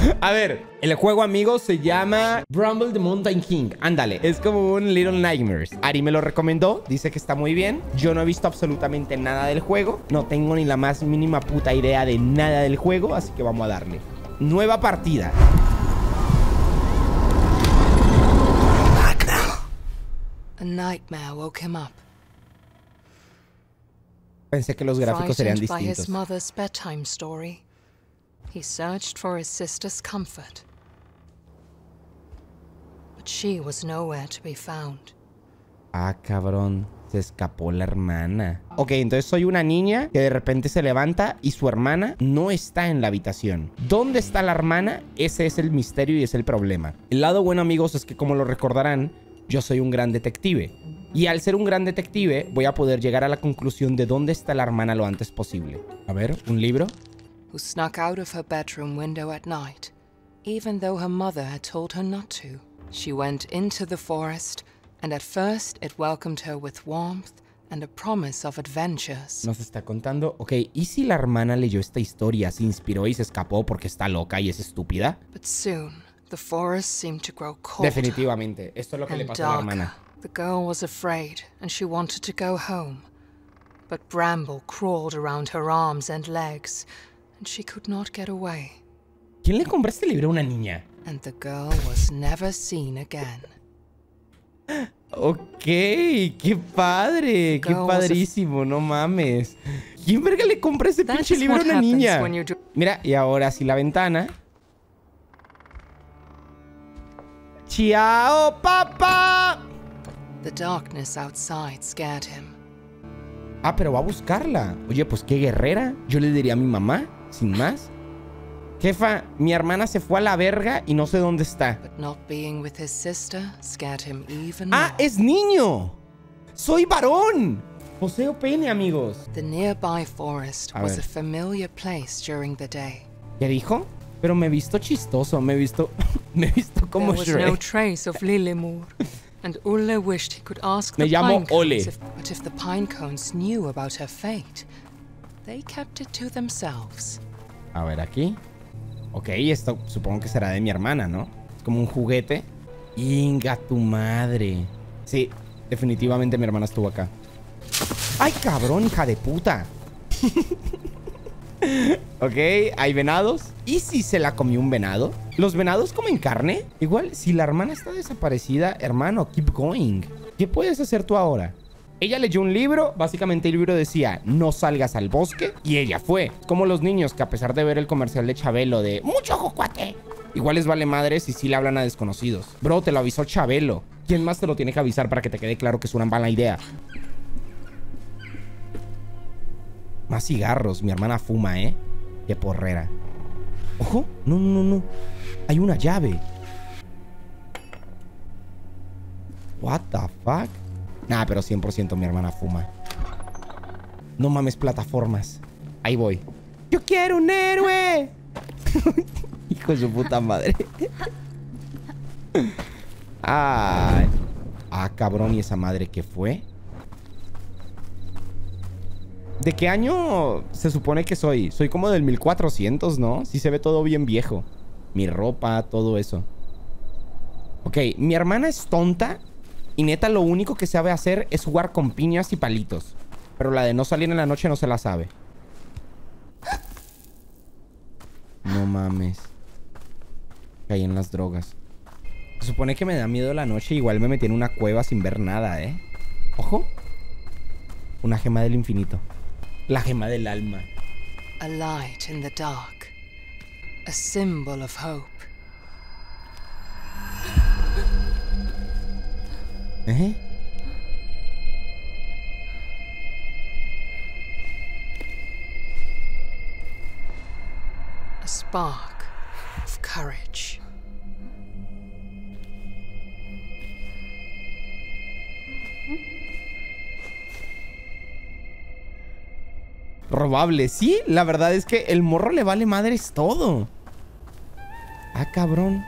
A ver, el juego, amigos, se llama Bramble the Mountain King. Ándale, es como un Little Nightmares. Ari me lo recomendó, dice que está muy bien. Yo no he visto absolutamente nada del juego. No tengo ni la más mínima puta idea de nada del juego, así que vamos a darle. Nueva partida. A nightmare woke him up. Pensé que los gráficos serían Frightened by his distintos. mother's bedtime story, he searched for his sister's comfort. But she was nowhere to be found. Ah, cabrón. Se escapó la hermana. Ok, entonces soy una niña que de repente se levanta y su hermana no está en la habitación. ¿Dónde está la hermana? Ese es el misterio y es el problema. El lado bueno, amigos, es que como lo recordarán, yo soy un gran detective. Y al ser un gran detective, voy a poder llegar a la conclusión de dónde está la hermana lo antes posible. A ver, ¿un libro? Who snuck out of her bedroom window at night, even though her mother had told her not to. She went into the forest, and at first it welcomed her with warmth and a promise of adventures. Nos está contando. Ok, ¿y si la hermana leyó esta historia, se inspiró y se escapó porque está loca y es estúpida? But soon, the forest seemed to grow colder Definitivamente. Esto es lo que le and pasó a la darker. hermana. The girl was afraid, and she wanted to go home. But bramble crawled around her arms and legs, and she could not get away. ¿Quién le compró este libro a una niña? And the girl was never seen again. Ok, qué padre, qué padrísimo, no mames. ¿Quién verga le compra ese pinche libro a una niña? Mira, y ahora sí la ventana. ¡Chao, papá! The darkness outside scared him. Ah, pero va a buscarla. Oye, pues qué guerrera. Yo le diría a mi mamá, sin más. Jefa, mi hermana se fue a la verga y no sé dónde está. But not being with his sister scared him even ¡Ah, more. es niño! ¡Soy varón! Poseo pene, amigos. The nearby forest A was ver. a familiar place during the day. ¿Qué dijo? Pero me he visto chistoso, me he visto como There was no Shrek. trace of Lilimur, and Ulle wished he could ask Me the llamo pine cones Ole. but if the pine cones knew about her fate, they kept it to themselves. A ver, aquí. Ok, esto supongo que será de mi hermana, ¿no? Es como un juguete. Inga tu madre. Sí, definitivamente mi hermana estuvo acá. ¡Ay, cabrón, hija de puta! Ok, hay venados. ¿Y si se la comió un venado? ¿Los venados comen carne? Igual, si la hermana está desaparecida, hermano, keep going. ¿Qué puedes hacer tú ahora? Ella leyó un libro, básicamente el libro decía no salgas al bosque, y ella fue. Como los niños que a pesar de ver el comercial de Chabelo de mucho jocuate, igual les vale madres y sí le hablan a desconocidos. Bro, te lo avisó Chabelo. ¿Quién más te lo tiene que avisar para que te quede claro que es una mala idea? Más cigarros, mi hermana fuma, ¿eh? Qué porrera. ¡Ojo! No, no, no, no. Hay una llave. What the fuck? Nah, pero 100% mi hermana fuma. No mames, plataformas. Ahí voy. ¡Yo quiero un héroe! Hijo de su puta madre. Ay. Ah, cabrón, ¿y esa madre qué fue? ¿De qué año se supone que soy? Soy como del 1400, ¿no? Sí se ve todo bien viejo. Mi ropa, todo eso. Ok, mi hermana es tonta. Y neta, lo único que sabe hacer es jugar con piñas y palitos. Pero la de no salir en la noche no se la sabe. No mames. Caí en las drogas. Se supone que me da miedo la noche. Igual me metí en una cueva sin ver nada, ¿eh? Ojo. Una gema del infinito. La gema del alma. A light in the dark, a symbol of hope. ¿Eh? A spark of courage. Robable. Sí, la verdad es que el morro le vale madres todo. Ah, cabrón.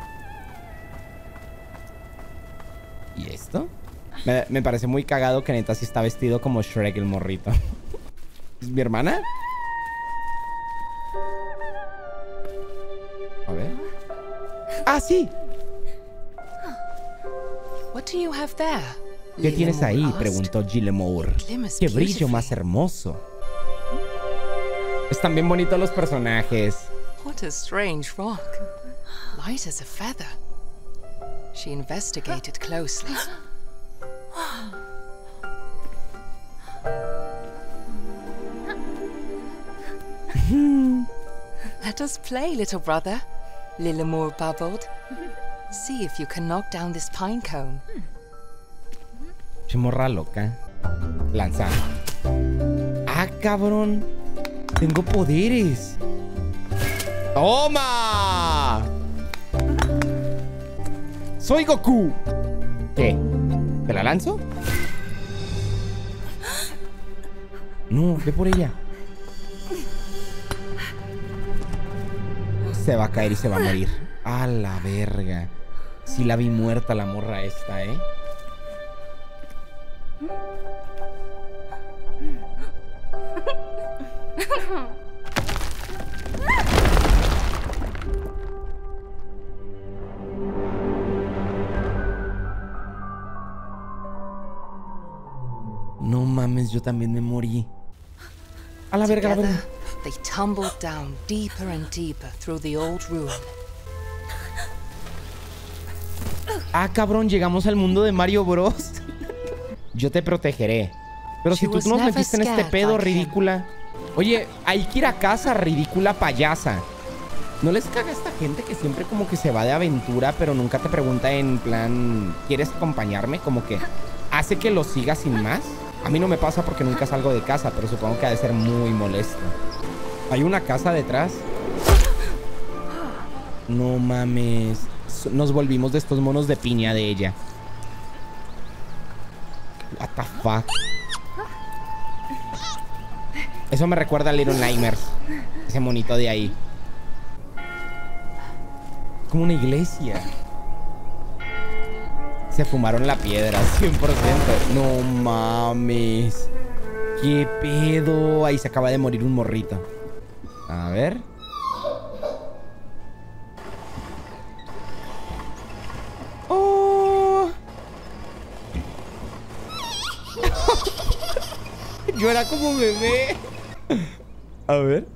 ¿Y esto? Me parece muy cagado que neta sí está vestido como Shrek el morrito. ¿Es mi hermana? A ver. ¡Ah, sí! What do you have there? ¿Qué tienes ahí? Lillemor asked. Preguntó Gillemore. Glimmers ¡Qué brillo más beautifully. hermoso! Están bien bonitos los personajes. What a strange rock. Light as a feather. She investigated closely. Let us play, little brother, Lillemore babbled. See if you can knock down this pine cone. Che morra loca. Lanza. ¡Ah, cabrón! Tengo poderes. ¡Toma! ¡Soy Goku! ¿Qué? ¿Te la lanzo? No, ve por ella. Se va a caer y se va a morir. A la verga. Sí la vi muerta la morra esta, ¿eh? No mames, yo también me morí. A la verga, a la Together, verga. they tumbled down deeper and deeper through the old ruin. Ah, cabrón, llegamos al mundo de Mario Bros. Yo te protegeré. Pero si She tú was nos never metiste en este scared pedo, like him. ridícula. Oye, hay que ir a casa, ridícula payasa. ¿No les caga a esta gente que siempre como que se va de aventura, pero nunca te pregunta en plan, ¿quieres acompañarme? Como que hace que lo sigas sin más. A mí no me pasa porque nunca salgo de casa, pero supongo que ha de ser muy molesto. ¿Hay una casa detrás? No mames. Nos volvimos de estos monos de piña de ella. What the fuck. Eso me recuerda a Little Nightmares. Ese monito de ahí. Como una iglesia. Se fumaron la piedra, 100%. No mames. ¿Qué pedo? Ahí se acaba de morir un morrito. A ver. Oh. Llora como bebé. A ver.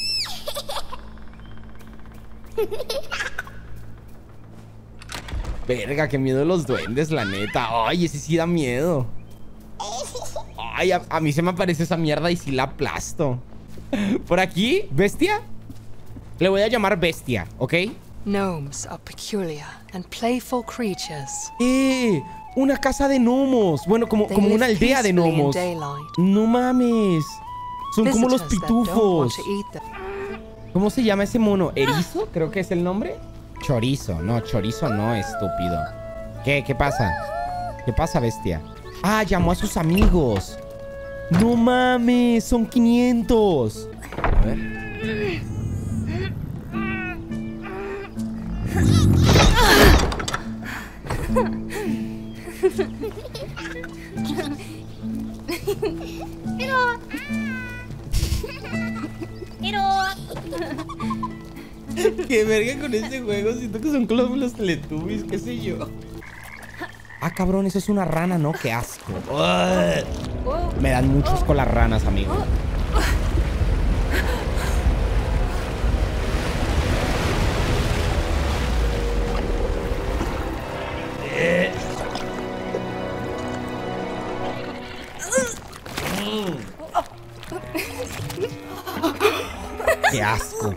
Verga, qué miedo los duendes, la neta. Ay, ese sí da miedo. Ay, a mí se me aparece esa mierda y sí la aplasto. Por aquí, bestia. Le voy a llamar bestia, ¿ok? Gnomes are peculiar and playful creatures. Una casa de gnomos. Bueno, como They una live aldea de peacefully in gnomos. daylight. No mames. Son como los Visitors that don't want pitufos. to eat them. ¿Cómo se llama ese mono? ¿Erizo? Creo que es el nombre. Chorizo. No, chorizo no, estúpido. ¿Qué pasa? ¿Qué pasa, bestia? Ah, llamó a sus amigos. No mames, son 500. A ver. Qué verga con ese juego. Siento que son como los Teletubbies, qué sé yo. Ah, cabrón, eso es una rana, ¿no? Qué asco. Ugh. Me dan muchos con las ranas, amigo. Qué asco.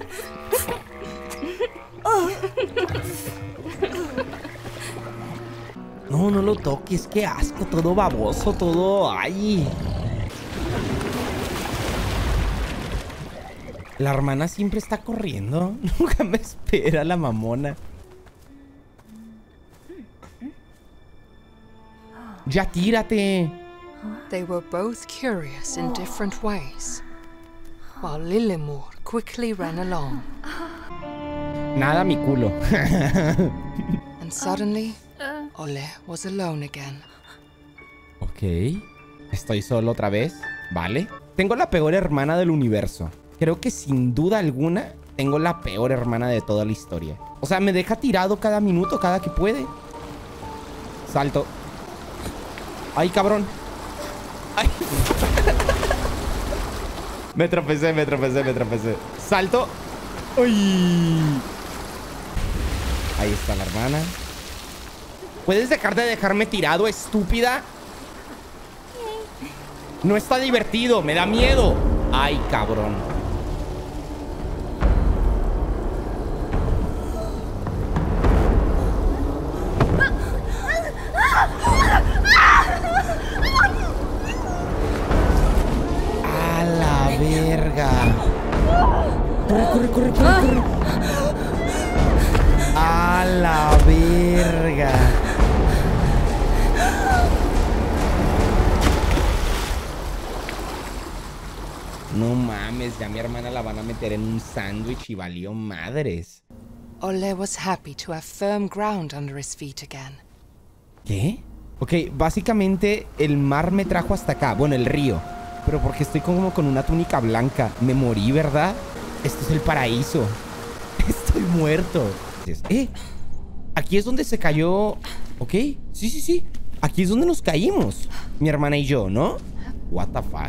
No, no lo toques, qué asco, todo baboso, todo... ¡Ay! La hermana siempre está corriendo. Nunca me espera la mamona. ¡Ya tírate! They were both curious in different ways, while Lillemore quickly ran along. Nada, mi culo. And suddenly, Ole was alone again. Ok. Estoy solo otra vez. Vale. Tengo la peor hermana del universo. Creo que sin duda alguna Tengo la peor hermana de toda la historia. O sea, me deja tirado cada minuto, cada que puede. Salto. ¡Ay, cabrón! ¡Ay! Me tropecé. Salto. ¡Uy! Ahí está la hermana. ¿Puedes dejar de dejarme tirado, estúpida? No está divertido, me da miedo. ¡Ay, cabrón! ¡A la verga! ¡Corre! ¡A la verga! No mames, ya mi hermana la van a meter en un sándwich y valió madres. Ole was happy to have firm ground under his feet again. ¿Qué? Ok, básicamente el mar me trajo hasta acá. Bueno, el río. Pero porque estoy como con una túnica blanca. Me morí, ¿verdad? Esto es el paraíso. Estoy muerto. Aquí es donde se cayó. Ok, sí. Aquí es donde nos caímos. Mi hermana y yo, ¿no? What the fuck.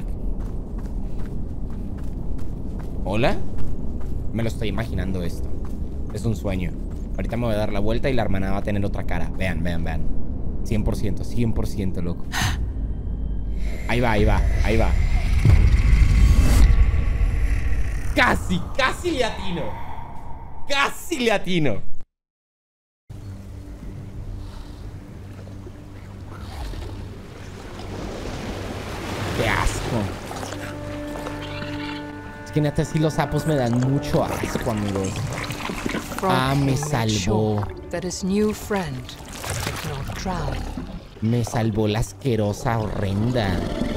¿Hola? Me lo estoy imaginando esto. Es un sueño. Ahorita me voy a dar la vuelta y la hermana va a tener otra cara. Vean. 100%, loco. Ahí va. Casi le atino. Qué asco. Es que neta, sí, los sapos me dan mucho asco, amigos. Ah, me salvó. Me salvó la asquerosa horrenda.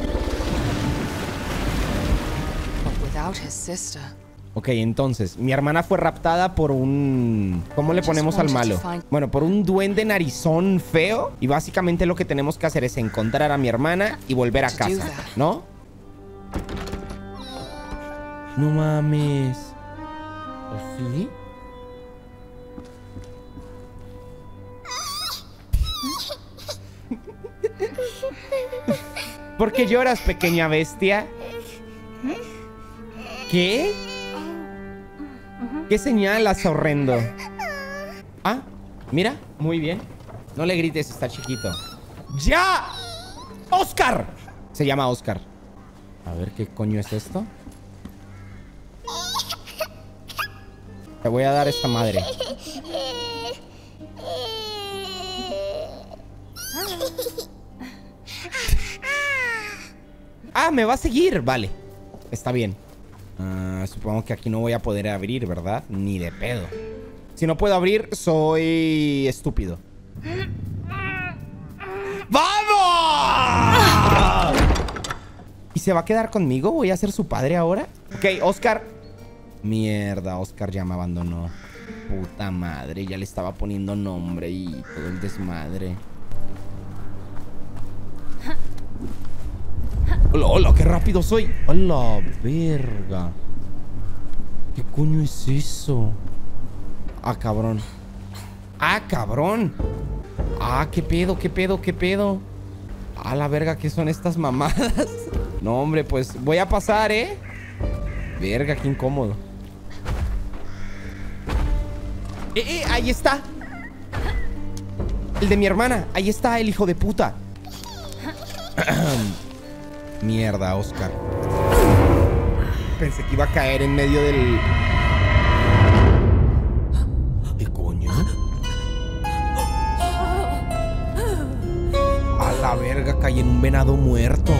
Ok, entonces, mi hermana fue raptada por un... ¿Cómo le ponemos al malo? Bueno, por un duende narizón feo. Y básicamente lo que tenemos que hacer es encontrar a mi hermana y volver a casa, ¿no? No mames. ¿O sí? ¿Por qué lloras, pequeña bestia? ¿Qué? ¿Qué señalas, horrendo? Ah, mira, muy bien. No le grites, está chiquito. ¡Ya! ¡Oscar! Se llama Oscar. A ver, ¿qué coño es esto? Te voy a dar esta madre. Ah, me va a seguir. Vale, está bien. Supongo que aquí no voy a poder abrir, ¿verdad? Ni de pedo. Si no puedo abrir, soy estúpido. ¡Vamos! ¿Y se va a quedar conmigo? ¿Voy a ser su padre ahora? Ok, Oscar. Mierda, Oscar ya me abandonó. Puta madre, ya le estaba poniendo nombre y todo el desmadre. Hola, qué rápido soy. Hola, verga. ¿Qué coño es eso? Ah, cabrón. Ah, cabrón. Ah, qué pedo. Ah, la verga, ¿qué son estas mamadas? No, hombre, pues voy a pasar, ¿eh? Verga, qué incómodo. Ahí está. El de mi hermana. Ahí está el hijo de puta. Mierda, Oscar. Pensé que iba a caer en medio del... ¿Qué coño? A la verga, caí en un venado muerto.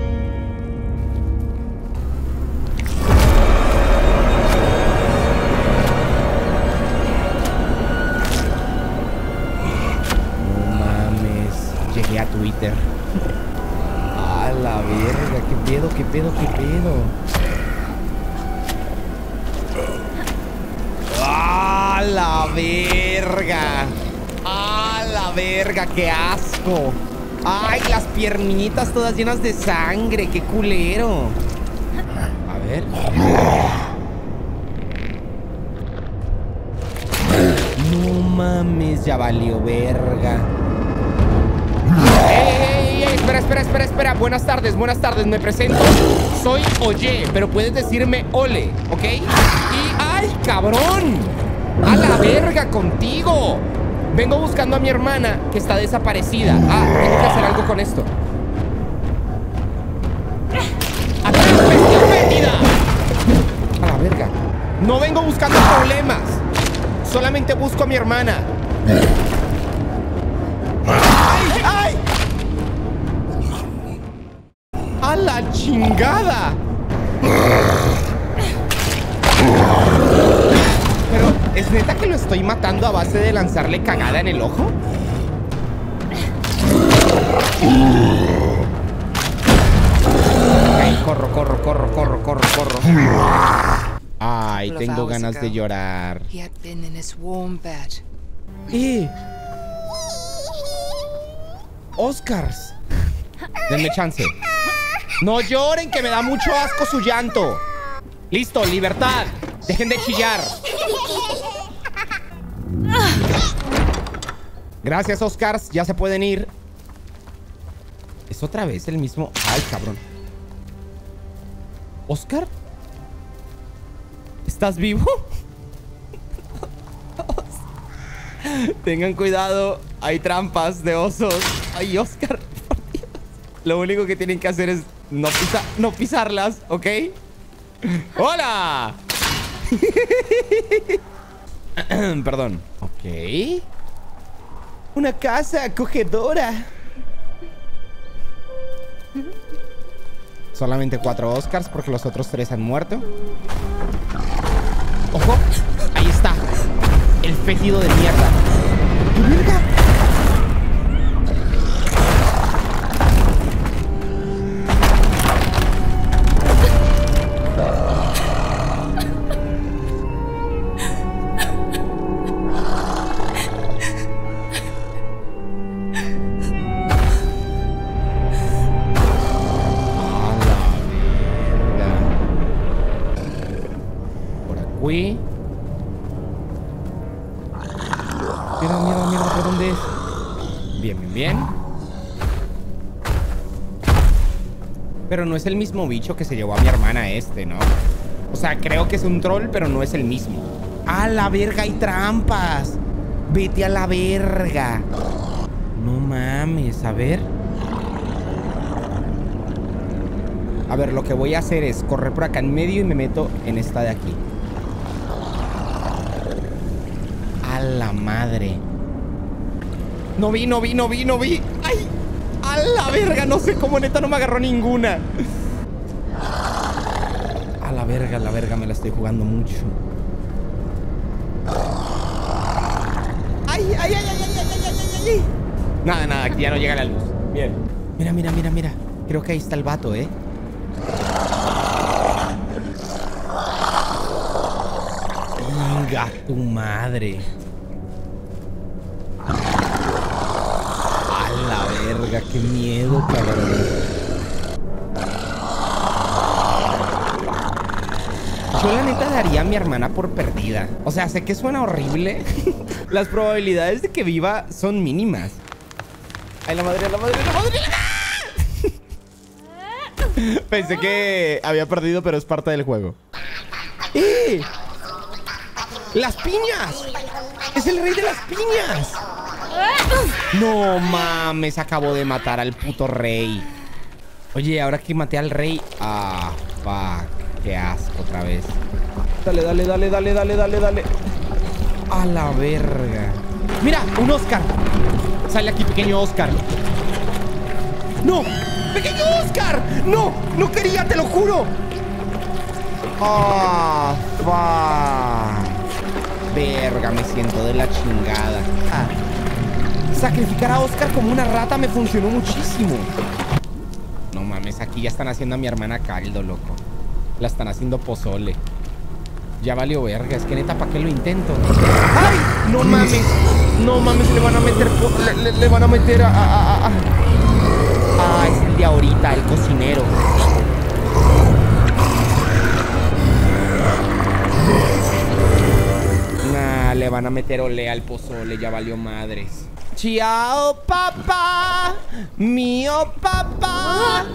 No mames. Llegué a Twitter. A la verga, qué pedo. ¡A la verga! ¡A la verga! ¡Qué asco! ¡Ay, las piernitas todas llenas de sangre! ¡Qué culero! A ver. mames, ya valió verga. ¡Ey! Espera. Buenas tardes, me presento. Soy Oye, pero puedes decirme Ole, ¿ok? Y... ¡ay, cabrón! ¡A la verga contigo! Vengo buscando a mi hermana que está desaparecida. Tengo que hacer algo con esto. ¡Atrás, bestia metida! A la verga. No vengo buscando problemas. Solamente busco a mi hermana. ¡Ay, ay! ¡A la chingada! Pero, ¿es neta que lo estoy matando a base de lanzarle cagada en el ojo? Ok, corro. Ay, tengo ganas de llorar. Oscars. Denme chance. No lloren, que me da mucho asco su llanto. Listo, libertad. Dejen de chillar. Gracias, Oscars. Ya se pueden ir. Es otra vez el mismo. Ay, cabrón. ¿Oscar? ¿Estás vivo? Tengan cuidado. Hay trampas de osos. Ay, Oscar, por Dios. Lo único que tienen que hacer es no pisarlas, ¿ok? ¡Hola! Perdón. Ok. Una casa acogedora. Solamente 4 Oscars porque los otros 3 han muerto. ¡Ojo! Ahí está. El fétido de mierda. ¡Qué verga! Uy. Mierda, ¿por dónde es? Bien. Pero no es el mismo bicho que se llevó a mi hermana ¿no? O sea, creo que es un troll, pero no es el mismo. ¡A la verga, hay trampas! ¡Vete a la verga! No mames, a ver. A ver, lo que voy a hacer es correr por acá en medio y me meto en esta de aquí. A la madre. No vi. ¡Ay! A la verga, no sé cómo, neta, no me agarró ninguna. A la verga, me la estoy jugando mucho. ¡Ay! Nada, aquí ya no llega la luz. Bien. Mira. Creo que ahí está el vato, Venga, tu madre. A la verga, qué miedo, cabrón. Yo la neta daría a mi hermana por perdida. O sea, sé que suena horrible. Las probabilidades de que viva son mínimas. Ay, la madre. Pensé que había perdido, pero es parte del juego. ¡Eh! ¡Las piñas! ¡Es el rey de las piñas! No mames, acabo de matar al puto rey. Oye, ahora que maté al rey... Ah, fuck. Qué asco otra vez. Dale. A la verga. Mira, un Oscar. Sale aquí, pequeño Oscar. ¡No! ¡Pequeño Oscar! ¡No! ¡No quería, te lo juro! ¡Ah! ¡Fuck! Verga, me siento de la chingada. Sacrificar a Oscar como una rata me funcionó muchísimo. No mames, aquí ya están haciendo a mi hermana caldo, loco. La están haciendo pozole. Ya valió verga, es que neta, ¿para qué lo intento? ¡Ay! No mames, le van a meter... Le van a meter a... Ah, es el de ahorita, el cocinero. Nah, le van a meter olé al pozole. Ya valió madres. Chiao, papá. Mío, papá.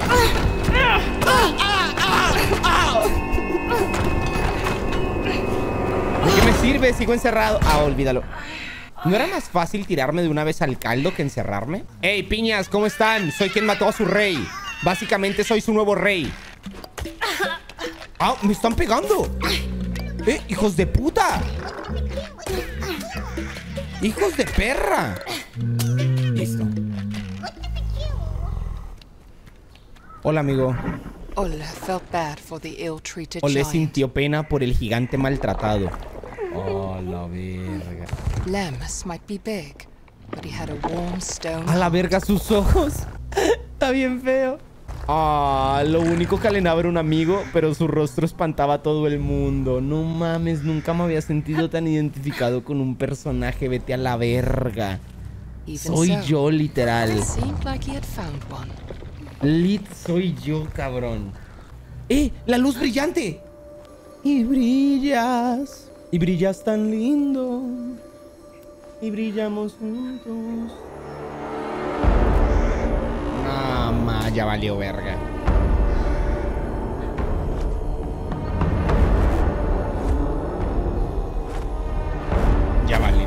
¿De qué me sirve? Sigo encerrado. Ah, olvídalo. ¿No era más fácil tirarme de una vez al caldo que encerrarme? ¡Ey, piñas! ¿Cómo están? Soy quien mató a su rey. Básicamente soy su nuevo rey. ¡Ah! ¡Me están pegando! ¡Hijos de puta! ¡Hijos de perra! Listo. Hola, amigo. Ola felt bad for the ill-treated Ole giant. sintió pena por el gigante maltratado. Oh, la verga. Lemus might be big, but he had a warm stone. A la verga sus ojos. Está bien feo. Ah, lo único que alenaba era un amigo, pero su rostro espantaba a todo el mundo. No mames, nunca me había sentido tan identificado con un personaje. Vete a la verga. Even Soy so, yo, literal. it seemed like he had found one. Lit soy yo, cabrón. ¡La luz brillante! Y brillas. Y brillas tan lindo. Y brillamos juntos. No, ya valió verga. Ya valió.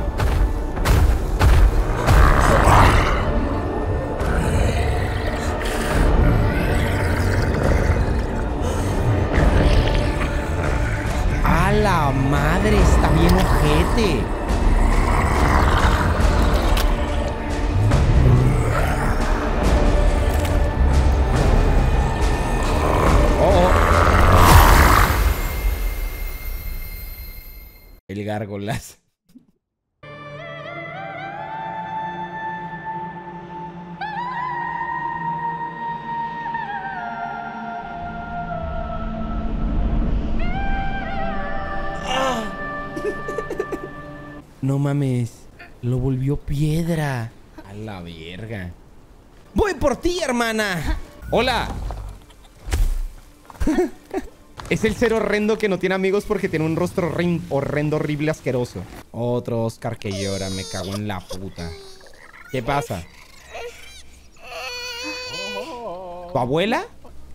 ¡A la madre! Está bien ojete. El gárgolas. No mames. Lo volvió piedra. A la verga. ¡Voy por ti, hermana! ¡Hola! Es el ser horrendo que no tiene amigos porque tiene un rostro horrendo, horrible, asqueroso. Otro Oscar que llora. Me cago en la puta. ¿Qué pasa? ¿Tu abuela?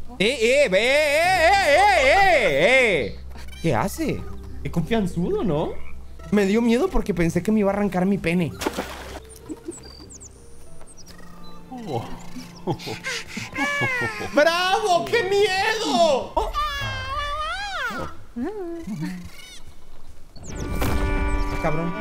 ¿Qué hace? Qué confianzudo, ¿no? Me dio miedo porque pensé que me iba a arrancar mi pene. ¡Bravo! ¡Qué miedo! Cabrón.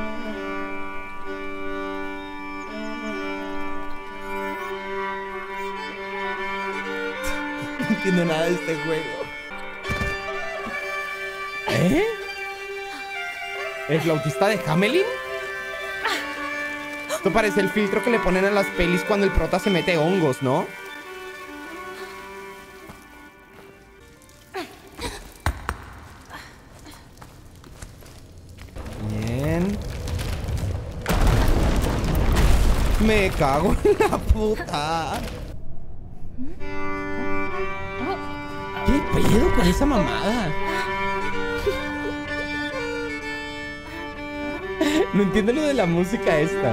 No entiendo nada de este juego. ¿El flautista de Hamelin? Esto parece el filtro que le ponen a las pelis cuando el prota se mete hongos, ¿no? Bien. Me cago en la puta. ¿Qué pedo con esa mamada? No entiendo lo de la música esta.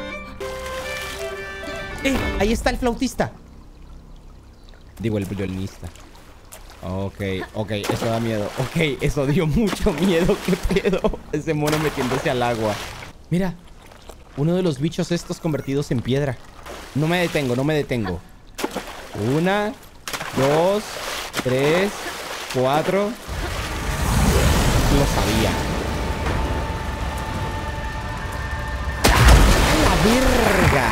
Ahí está el flautista. Digo, el violinista. Ok, eso da miedo. Ok, eso dio mucho miedo. ¿Qué pedo? Ese mono metiéndose al agua. Mira, uno de los bichos estos convertidos en piedra. No me detengo. 1, 2, 3, 4. Lo sabía. ¡Verga!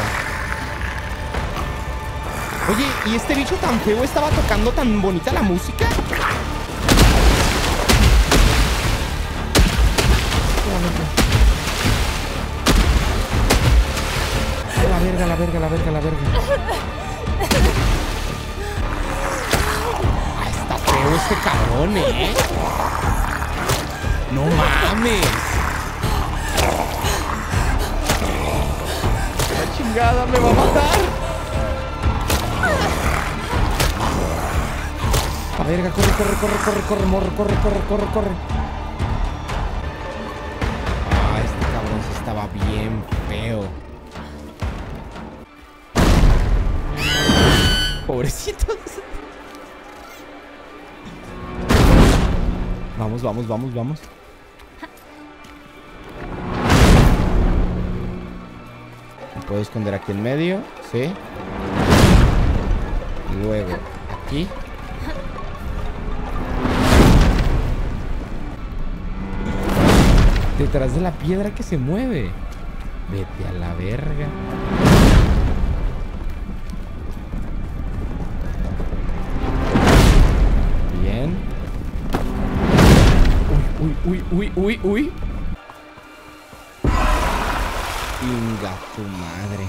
Oye, ¿y este bicho tan feo estaba tocando tan bonita la música? La verga. Ah, está feo este cabrón, ¿eh? No mames. La chingada me va a matar. La verga, corre, morro, corre. Ah, este cabrón. Pobrecitos. Vamos, vamos, vamos, vamos. Me puedo esconder aquí en medio. Sí. Luego, aquí. Detrás de la piedra que se mueve. Vete a la verga. Bien. Uy, uy, uy, uy, uy. Inga tu madre.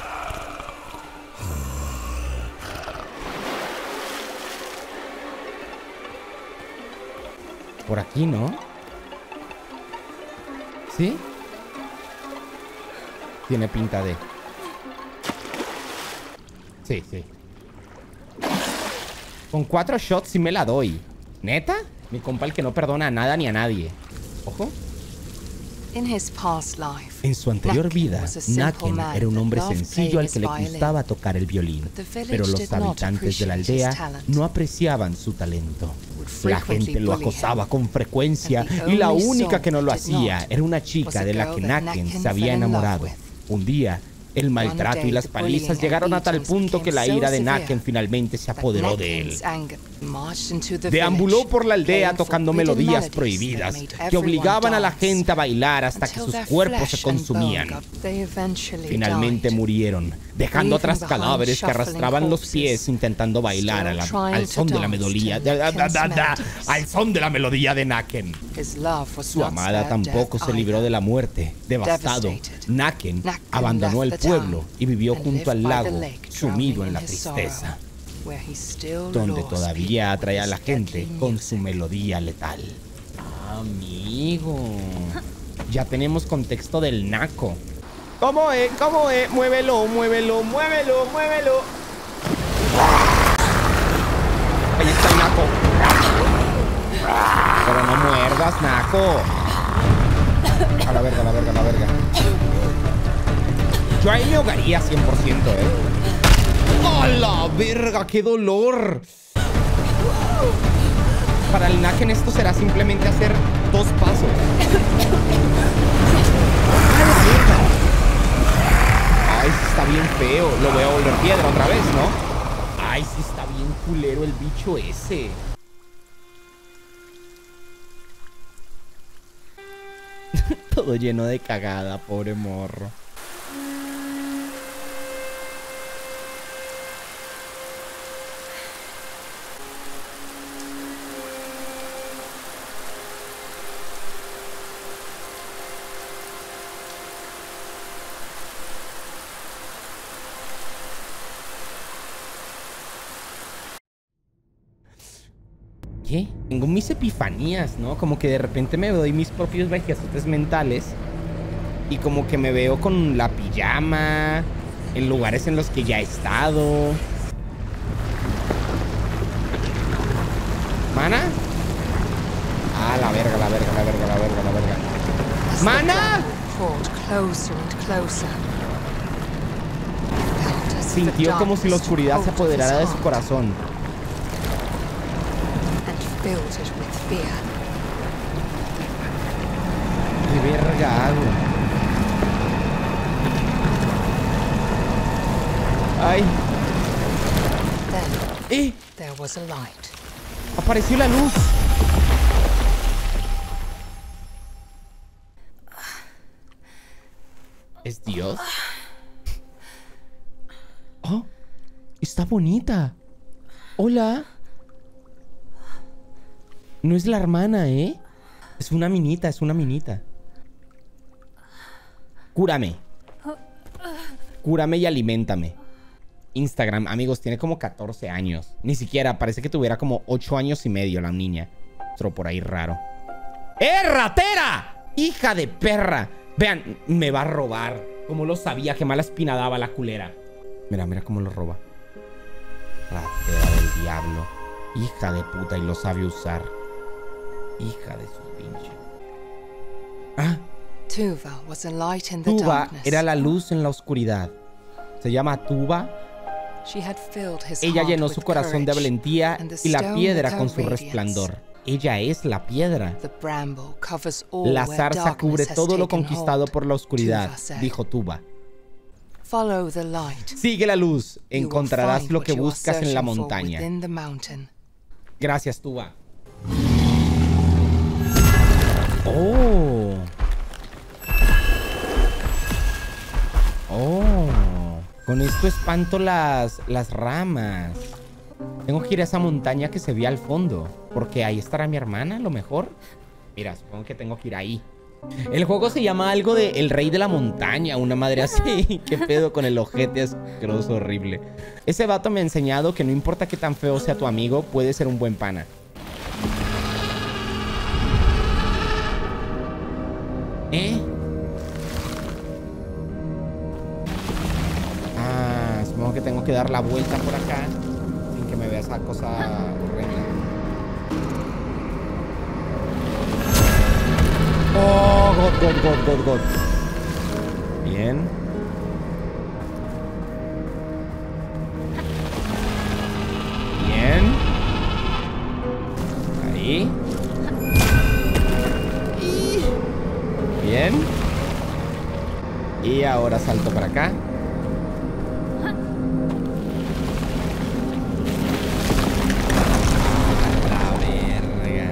Por aquí, ¿no? ¿Sí? Tiene pinta de... Sí, sí. Con 4 shots sí me la doy. ¿Neta? Mi compa el que no perdona a nada ni a nadie. Ojo. En su anterior vida, Naken era un hombre sencillo al que le gustaba tocar el violín. Pero los habitantes de la aldea no apreciaban su talento. La gente lo acosaba con frecuencia y la única que no lo hacía era una chica de la que Naken se había enamorado. Un día, el maltrato y las palizas llegaron a tal punto que la ira de Naken finalmente se apoderó de él. Deambuló por la aldea tocando melodías prohibidas que obligaban a la gente a bailar hasta que sus cuerpos se consumían. Finalmente murieron, dejando atrás cadáveres que arrastraban los pies intentando bailar al son de la melodía. Al son de la melodía de Naken. Su amada tampoco se libró de la muerte. Devastado, Naken abandonó el pueblo y vivió junto al lago, sumido en la tristeza, donde todavía atrae a la gente con su melodía letal. Amigo, ya tenemos contexto del naco. ¿Cómo es? ¿Cómo es? Muévelo, muévelo, muévelo, muévelo. Ahí está el naco. Pero no muerdas, naco. A la verga, a la verga, a la verga. Yo ahí me ahogaría 100%, ¡a la verga! ¡Qué dolor! Para el Naken esto será simplemente hacer 2 pasos. ¡Ay, sí está bien feo! Lo voy a volver piedra otra vez, ¿no? ¡Ay, sí está bien culero el bicho ese! Todo lleno de cagada, pobre morro. ¿Qué? Tengo mis epifanías, ¿no? Como que de repente me doy mis propios viajezotes mentales. Y como que me veo con la pijama en lugares en los que ya he estado. ¿Mana? Ah, la verga, la verga, la verga, la verga, la verga. ¡Mana! Sintió como si la oscuridad se apoderara de su corazón. ¿Qué verga hago? ¡Ay! Apareció la luz. ¿Es Dios? Oh, está bonita. Hola. No es la hermana, ¿eh? Es una minita, es una minita. Cúrame. Cúrame y aliméntame. Instagram, amigos, tiene como 14 años. Ni siquiera, parece que tuviera como 8 años y medio la niña. Otro por ahí raro. ¡Eh, ratera! ¡Hija de perra! Vean, me va a robar. Como lo sabía, qué mala espina daba la culera. Mira, mira cómo lo roba. Ratera del diablo. Hija de puta, y lo sabe usar. Hija de su pinche. Ah. Tuba era la luz en la oscuridad. Se llama Tuba. She had filled his Ella heart llenó with su corazón de courage, valentía and the y la stone piedra with con her su radiance. resplandor. Ella es la piedra. The bramble covers all La where zarza cubre darkness has todo lo taken conquistado hold, por la oscuridad, Tuva said. dijo Tuva. Follow the light. Sigue la luz, You will encontrarás find lo what que you are buscas en la searching for montaña. within the mountain. Gracias, Tuva. Oh. Oh. Con esto espanto las ramas. Tengo que ir a esa montaña que se ve al fondo, porque ahí estará mi hermana, a lo mejor. Mira, supongo que tengo que ir ahí. El juego se llama algo de El Rey de la Montaña, una madre así. ¿Qué pedo con el ojete asqueroso, horrible? Ese vato me ha enseñado que no importa qué tan feo sea tu amigo, puede ser un buen pana. Ah, supongo que tengo que dar la vuelta por acá sin que me vea esa cosa horrenda. Oh, God. Bien. Bien. Ahí. Bien. Y ahora salto para acá. La verga.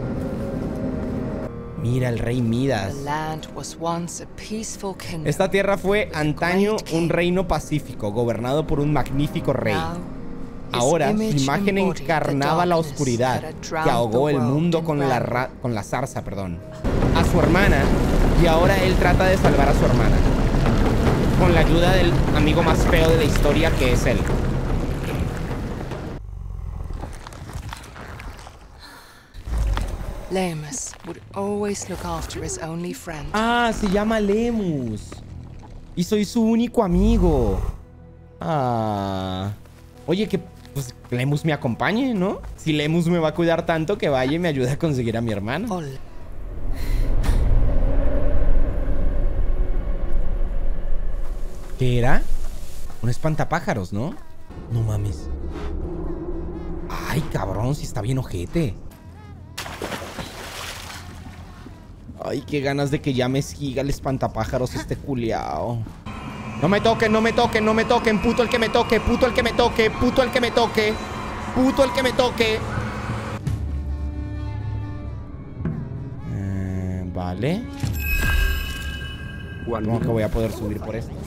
Mira el rey Midas. The land was once a peaceful kingdom. Esta tierra fue antaño un reino pacífico, gobernado por un magnífico rey. Ahora su imagen encarnaba la oscuridad que ahogó el mundo con la zarza, a su hermana, y ahora él trata de salvar a su hermana con la ayuda del amigo más feo de la historia, que es él. Lemus would always look after his only friend. Ah, se llama Lemus. Y soy su único amigo. Ah. Oye, que pues Lemus me acompañe, ¿no? Si Lemus me va a cuidar tanto, que vaya y me ayude a conseguir a mi hermana. ¿Qué era? Un espantapájaros, ¿no? No mames. Ay, cabrón, si está bien ojete. Ay, qué ganas de que ya me siga el espantapájaros este culiao. No me toquen, no me toquen, no me toquen. Puto el que me toque, puto el que me toque, puto el que me toque, puto el que me toque. Vale. ¿Cómo que voy a poder subir por esto?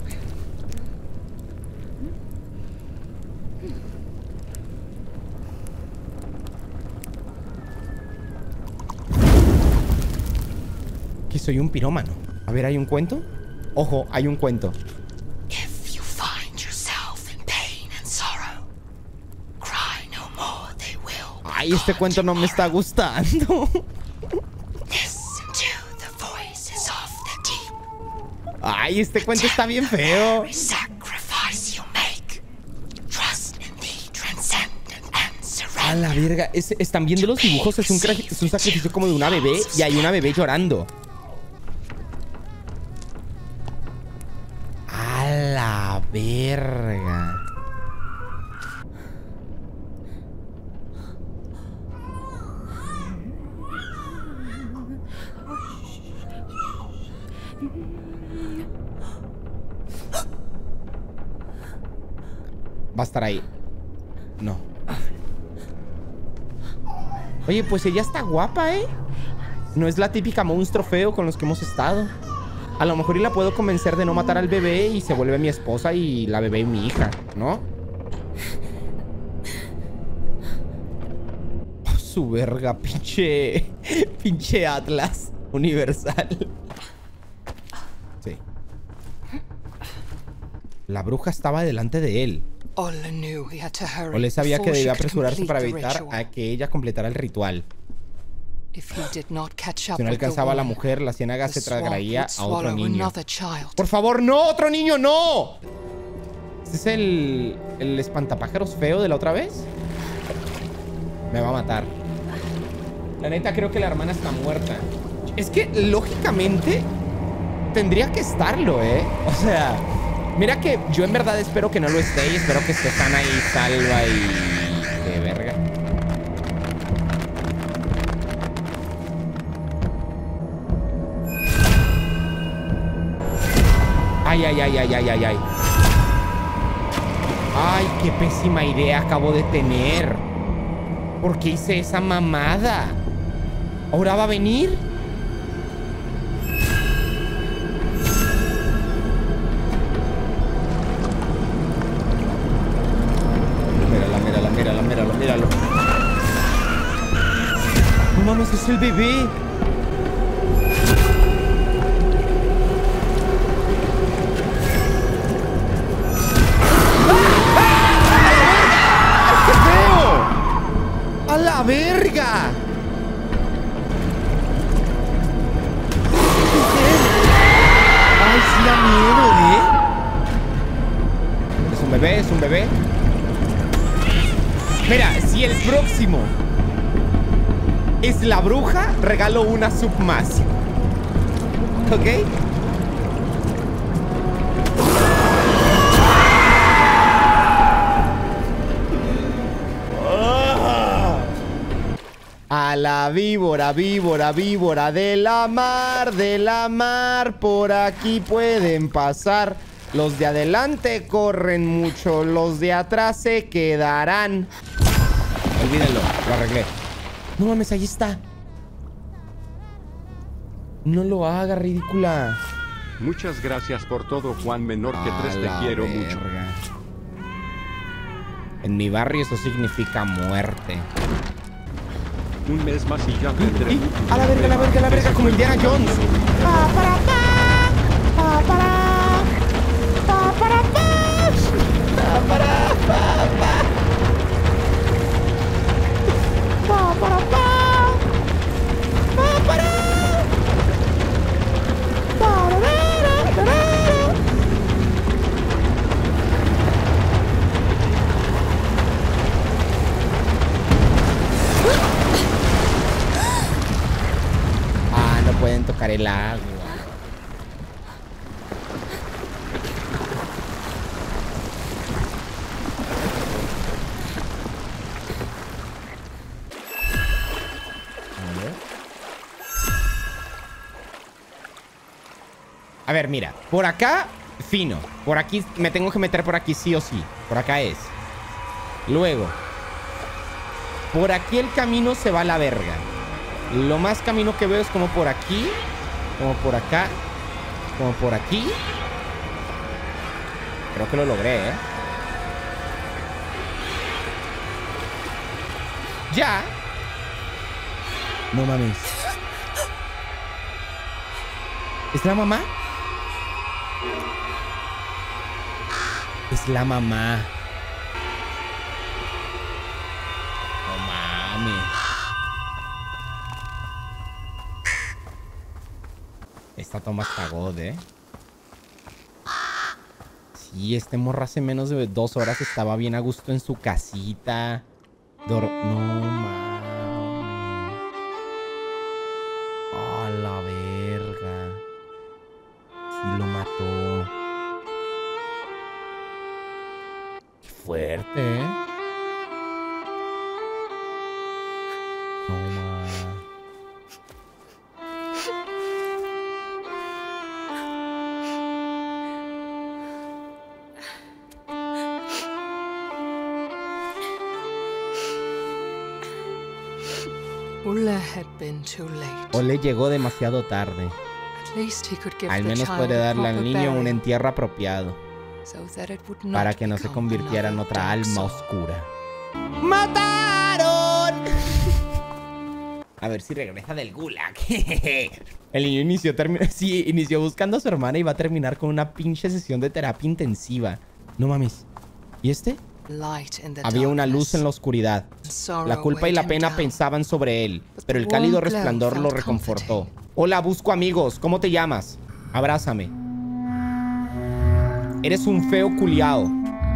Que soy un pirómano. A ver, ¿hay un cuento? Ojo, hay un cuento. If you find yourself in pain and sorrow, cry no more, they will. Ay, este cuento no me está gustando. Listen to the voices of the deep. Ay, este cuento está bien feo. Every sacrifice you make, trust in the transcendent and A surrender. la verga. Están viendo los dibujos. Es un sacrificio como de una bebé. Y hay una bebé llorando. A la verga. Va a estar ahí. No. Oye, pues ella está guapa, ¿eh? No es la típica monstruo feo con los que hemos estado. A lo mejor y la puedo convencer de no matar al bebé y se vuelve mi esposa y la bebé mi hija, ¿no? Oh, su verga, pinche Atlas universal. Sí. La bruja estaba delante de él. Ole sabía que debía apresurarse para evitar a que ella completara el ritual. Si no alcanzaba a la mujer, la ciénaga se tragaría a otro niño. ¡Por favor, no! ¡Otro niño, no! ¿Este es el espantapájaros feo de la otra vez? Me va a matar. La neta, creo que la hermana está muerta. Es que, lógicamente, tendría que estarlo, ¿eh? O sea, Mira que yo en verdad espero que no lo esté y espero que esté sana y salva y... ¡Qué verga! Ay, ay, ay, ay, ay, ay, ay. Ay, qué pésima idea acabo de tener. ¿Por qué hice esa mamada? ¿Ahora va a venir? Mírala, mírala, mírala, mírala, míralo. No mames, es el bebé. ¡A la verga! ¡Ay, sí da miedo, eh! Es un bebé, es un bebé. Mira, si el próximo es la bruja, regalo una sub más. ¿Ok? A la víbora, víbora, víbora de la mar, por aquí pueden pasar. Los de adelante corren mucho, los de atrás se quedarán. Olvídenlo, lo arreglé. No mames, ahí está. No lo haga, ridícula. Muchas gracias por todo, Juan Menor que 3, te quiero mucho. En mi barrio eso significa muerte. Un mes más y ya vendré. A la verga, a la verga, a la verga, como Indiana Jones. Pa, para, pa, pa, para, pa, para, pa, pa, para, pa, pa, pa, para, pa, pa, para, pueden tocar el agua. A ver, mira. Por acá, fino. Por aquí, me tengo que meter por aquí sí o sí. Por acá es. Luego, por aquí el camino se va a la verga. Lo más camino que veo es como por aquí, como por acá, como por aquí. Creo que lo logré, ¿eh? Ya. No mames. ¿Es la mamá? Es la mamá. No mames. Esta toma está god, ¿eh? Sí, este morro hace menos de 2 horas estaba bien a gusto en su casita. No mames. A la verga. Sí lo mató. Qué fuerte, ¿eh? No mames. Ole llegó demasiado tarde. Al menos puede darle al niño un entierro apropiado para que no se convirtiera en otra alma oscura. ¡Mataron! A ver si regresa del gulag. El niño inició buscando a su hermana y va a terminar con una pinche sesión de terapia intensiva. No mames. ¿Y este? Había una luz en la oscuridad. La culpa y la pena pensaban sobre él, pero el cálido resplandor lo reconfortó. Hola, busco amigos. ¿Cómo te llamas? Abrázame. Eres un feo culiao.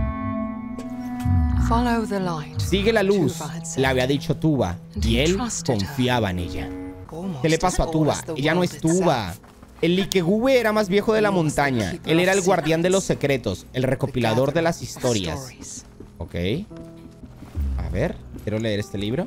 Sigue la luz, le había dicho Tuba, y él confiaba en ella. ¿Qué le pasó a Tuba? Ella no es Tuba. El Likegube era más viejo de la montaña. Él era el guardián de los secretos, el recopilador de las historias. Ok. A ver, quiero leer este libro.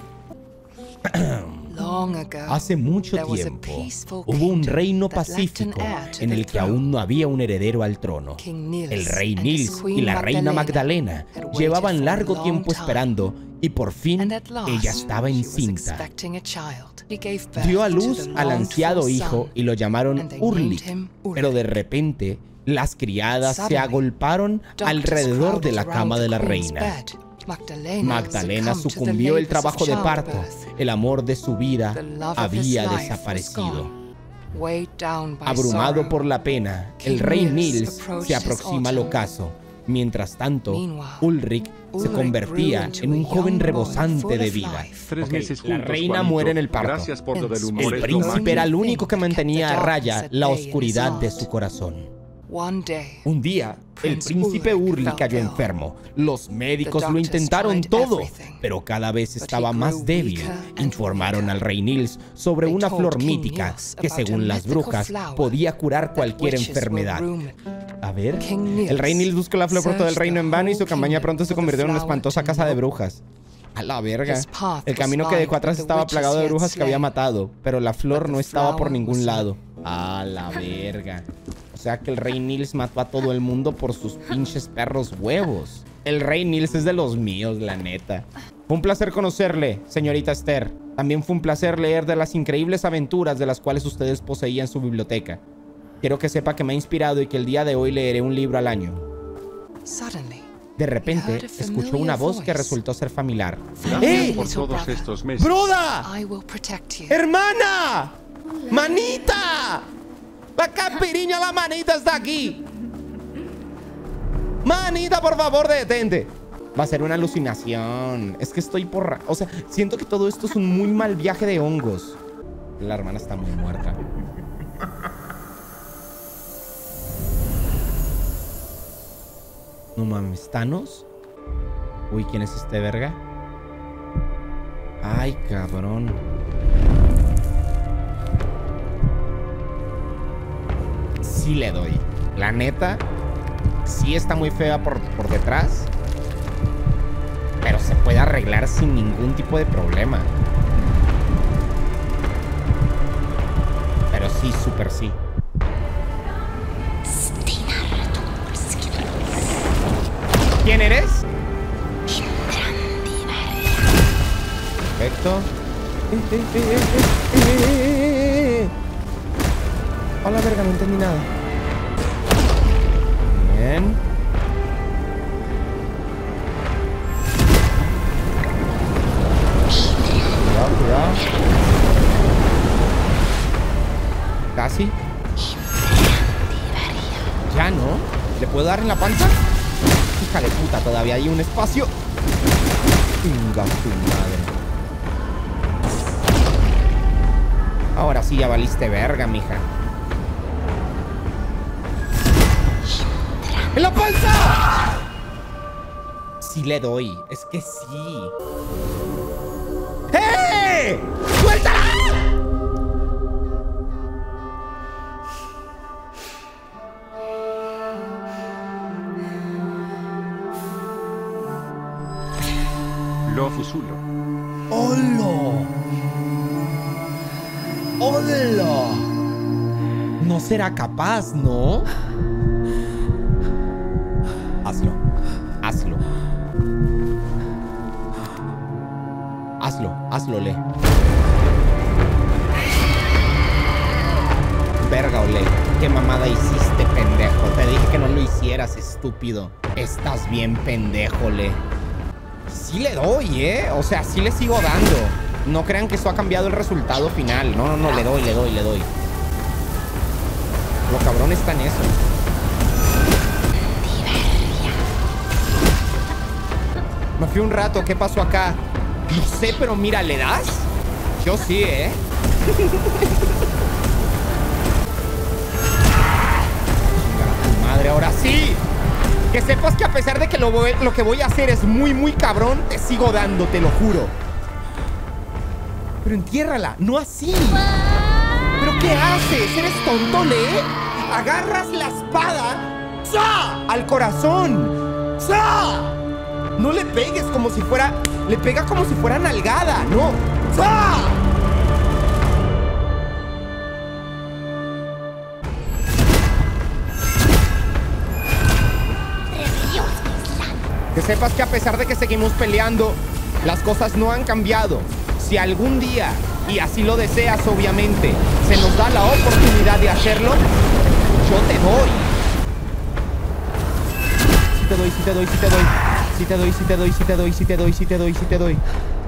Hace mucho tiempo hubo un reino pacífico en el que aún no había un heredero al trono. El rey Nils y la reina Magdalena llevaban largo tiempo esperando y por fin ella estaba encinta. Dio a luz al ansiado hijo y lo llamaron Urlik, pero de repente las criadas se agolparon alrededor de la cama de la reina. Magdalena sucumbió al trabajo de parto. El amor de su vida había desaparecido. Abrumado por la pena, el rey Nils se aproxima al ocaso. Mientras tanto, Ulrich se convertía en un joven rebosante de vida. La reina muere en el parto. El príncipe era el único que mantenía a raya la oscuridad de su corazón. Un día, el príncipe Ulrich cayó enfermo. Los médicos lo intentaron todo, pero cada vez estaba más débil. Informaron al rey Nils sobre una flor mítica que, según las brujas, podía curar cualquier enfermedad. A ver, el rey Nils buscó la flor por todo el reino en vano y su campaña pronto se convirtió en una espantosa casa de brujas. A la verga. El camino que dejó atrás estaba plagado de brujas que había matado, pero la flor no estaba por ningún lado. A la verga. O sea que el rey Nils mató a todo el mundo por sus pinches perros huevos. El rey Nils es de los míos, la neta. Fue un placer conocerle, señorita Esther. También fue un placer leer de las increíbles aventuras de las cuales ustedes poseían su biblioteca. Quiero que sepa que me ha inspirado y que el día de hoy leeré un libro al año. De repente, escuchó una voz que resultó ser familiar. ¡Eh! Por todos estos meses. ¡Broda! ¡Hermana! ¡Manita! ¡Acá, piriña, la manita está aquí! ¡Manita, por favor, detente! Va a ser una alucinación. Es que estoy por... O sea, siento que todo esto es un muy mal viaje de hongos. La hermana está muy muerta. No mames, ¿Thanos? Uy, ¿quién es este verga? Ay, cabrón. Sí le doy. La neta, sí está muy fea por detrás, pero se puede arreglar sin ningún tipo de problema. Pero sí, súper sí. ¿Quién eres? Perfecto. Hola, verga, no entendí nada. Bien. Cuidado, cuidado. Casi. Ya no. ¿Le puedo dar en la panza? Hija de puta, todavía hay un espacio. Venga, tu madre. Ahora sí ya valiste verga, mija. ¡En la panza! Sí le doy. Es que sí. ¡Eh! ¡Suéltala! Lo fusulo. ¡Holo! ¡Holo! No será capaz, ¿no? Hazlo. Hazlo. Hazlo. Hazlo, Le. Verga, Ole. ¿Qué mamada hiciste, pendejo? Te dije que no lo hicieras, estúpido. Estás bien pendejo, Le. Sí le doy, ¿eh? O sea, sí le sigo dando. No crean que eso ha cambiado el resultado final. No, le doy. Lo cabrón está en eso. Me fui un rato. ¿Qué pasó acá? No sé, pero mira, ¿le das? Yo sí, ¿eh? Madre, ahora sí. Que sepas que a pesar de que lo que voy a hacer es muy cabrón, te sigo dando, te lo juro. Pero entiérrala, no así. ¿Pero ¿Qué haces? ¿Eres tonto, Le? Agarras la espada, ¡za!, al corazón. ¡Za! No le pegues como si fuera... Le pega como si fuera nalgada, ¿no? ¡za! Que sepas que a pesar de que seguimos peleando, las cosas no han cambiado. Si algún día, y así lo deseas obviamente, se nos da la oportunidad de hacerlo, yo te doy. Sí te doy, sí te doy, sí te doy. Sí te doy, sí te doy, sí te doy, sí te doy, sí te doy, sí te doy.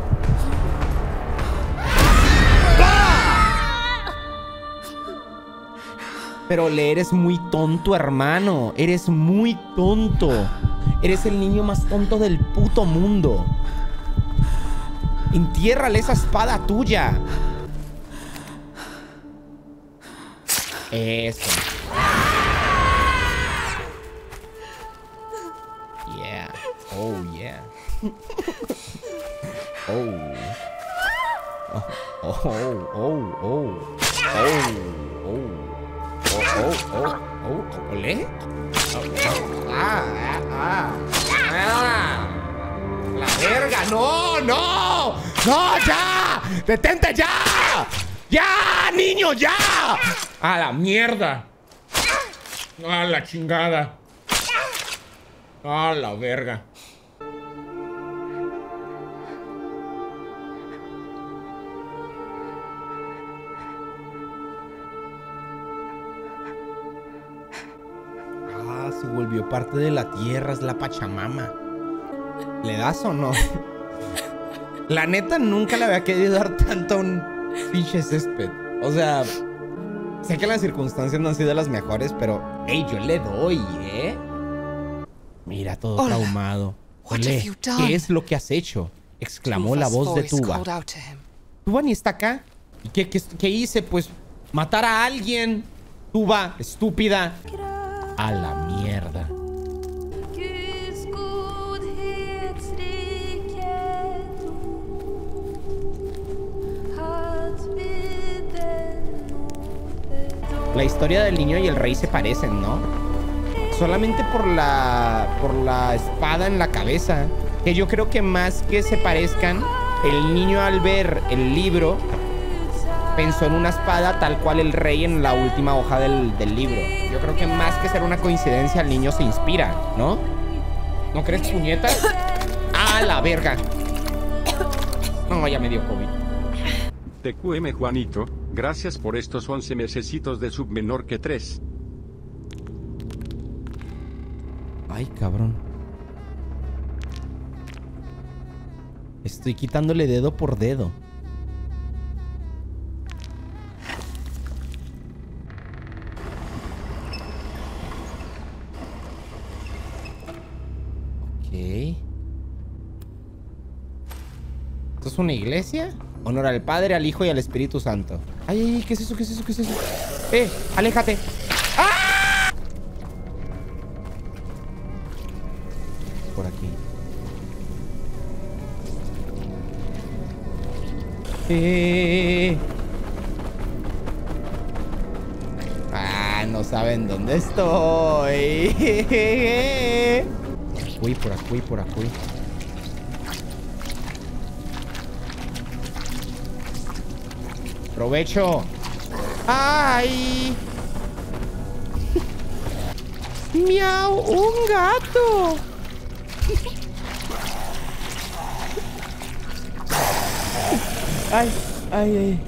Pero Le, eres muy tonto, hermano. Eres muy tonto. Eres el niño más tonto del puto mundo. Entiérrale esa espada tuya. Eso. Yeah. Oh, yeah. Oh. Oh, oh, oh, oh. Oh, oh. ¿Olé? La verga, no, no. No, ya. Detente ya. Ya, niño, ya. A la mierda. A la chingada. A la verga. Se volvió parte de la tierra, es la Pachamama. ¿Le das o no? La neta, nunca le había querido dar tanto a un pinche césped. O sea, sé que las circunstancias no han sido las mejores, pero hey, yo le doy, ¿eh? Mira, todo Hola. traumado. Olé, ¿qué es lo que has hecho? Exclamó la voz de Tuba. Tuba ni está acá. ¿Y qué hice? Pues matar a alguien. Tuba, estúpida. A la mierda. La historia del niño y el rey se parecen, ¿no? Solamente por la espada en la cabeza. Que yo creo que más que se parezcan, el niño al ver el libro pensó en una espada tal cual el rey en la última hoja del libro. Yo creo que más que ser una coincidencia, el niño se inspira, ¿no? ¿No crees, puñeta? ¡Ah, la verga! No, ya me dio COVID. TQM Juanito, gracias por estos 11 mesecitos de sub menor que 3. Ay, cabrón. Estoy quitándole dedo por dedo. ¿Esto es una iglesia? Honor al Padre, al Hijo y al Espíritu Santo. Ay, ay, ¿qué es eso? ¿Qué es eso? ¿Qué es eso? ¡Aléjate! ¡Ah! Por aquí. Ah, no saben dónde estoy. Uy, por aquí, por aquí. Provecho. ¡Ay! ¡Miau! ¡Un gato! ¡Ay! ¡Ay, ay!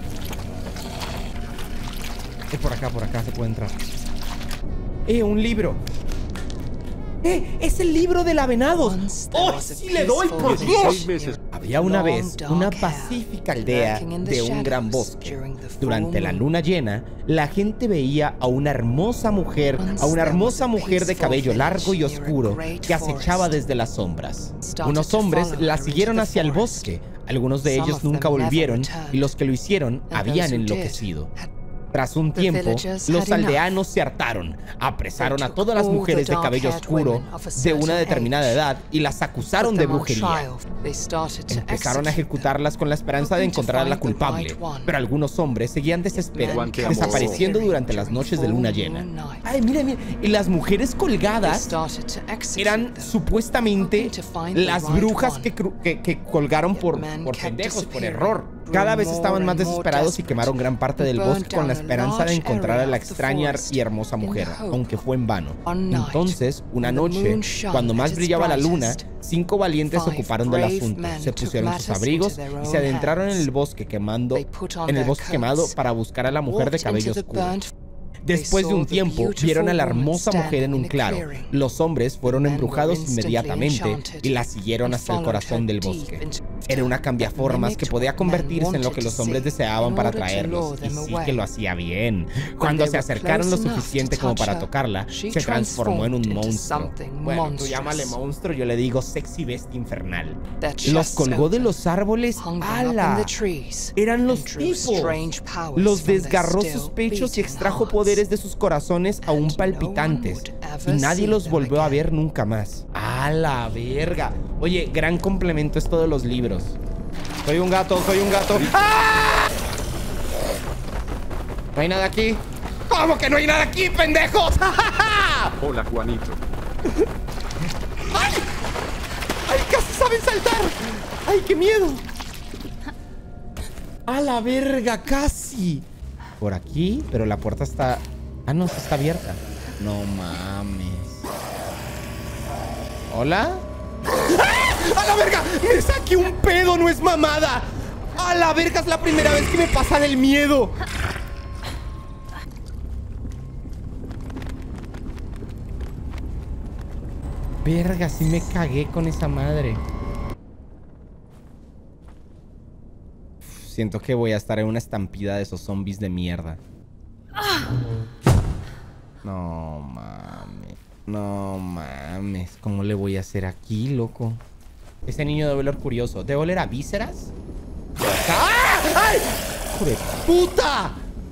Por acá se puede entrar. Un libro. Es el libro de la Venados. ¡Oh, sí le doy, por Dios! Había una vez una pacífica aldea de un gran bosque. Durante la luna llena, la gente veía a una hermosa mujer de cabello largo y oscuro que acechaba desde las sombras. Unos hombres la siguieron hacia el bosque. Algunos de ellos nunca volvieron y los que lo hicieron habían enloquecido. Tras un The tiempo, villagers los had aldeanos se hartaron, apresaron They a todas las took all mujeres the de cabello dark-haired oscuro women of a de certain una determinada age, edad y las acusaron put de them on brujería. trial. They started to Empezaron a execute ejecutarlas con la esperanza de hoping to encontrar a la find the culpable, right one. pero algunos hombres seguían Men kept desapareciendo durante las noches de luna llena. Ay, mira, mira, y las mujeres They colgadas started to execute eran them. supuestamente hoping to find the las right brujas one. que colgaron por men kept pendejos, por disappearing, error. grew Cada vez more estaban más and more desesperados y desperate, quemaron gran parte del burned bosque con la down a esperanza de large encontrar a area la of the extraña forest y hermosa in the mujer, hope. aunque fue en vano. One night, Entonces, una when the noche, moon shone cuando más at its brillaba la luna, brightest, 5 valientes se 5 ocuparon del brave asunto. men Se took pusieron sus matters abrigos into their y own se adentraron en hands. el bosque quemando, They put on en el their bosque quemado coats, para buscar a la mujer de walked cabello into the oscuro. burnt Después de un tiempo, vieron a la hermosa mujer en un claro. Los hombres fueron embrujados inmediatamente y la siguieron hasta el corazón del bosque. Era una cambiaformas que podía convertirse en lo que los hombres deseaban para atraerlos. Y sí que lo hacía bien. Cuando se acercaron lo suficiente como para tocarla, se transformó en un monstruo. Bueno, tú llámale monstruo, yo le digo sexy bestia infernal. Los colgó de los árboles. ¡Hala! Eran los tipos. Los desgarró sus pechos y extrajo poderes de sus corazones aún palpitantes. Y nadie los volvió a ver nunca más. ¡A la verga! Oye, gran complemento esto de los libros. Soy un gato, soy un gato. ¡Ah! ¿No hay nada aquí? ¿Cómo que no hay nada aquí, pendejos? Hola, Juanito. ¡Ay! ¡Ay, casi saben saltar! ¡Ay, qué miedo! ¡A la verga, casi! Por aquí, pero la puerta está... Ah, no, está abierta. No mames. ¿Hola? ¡Ah! ¡A la verga! ¡Me saqué un pedo! ¡No es mamada! ¡A la verga! Es la primera vez que me pasa del miedo. Verga, sí me cagué con esa madre. Siento que voy a estar en una estampida de esos zombies de mierda. No mames. No mames. ¿Cómo le voy a hacer aquí, loco? Ese niño debe oler curioso. ¿Debe oler a vísceras? ¡Ah! ¡Ay! ¡Hijo de puta!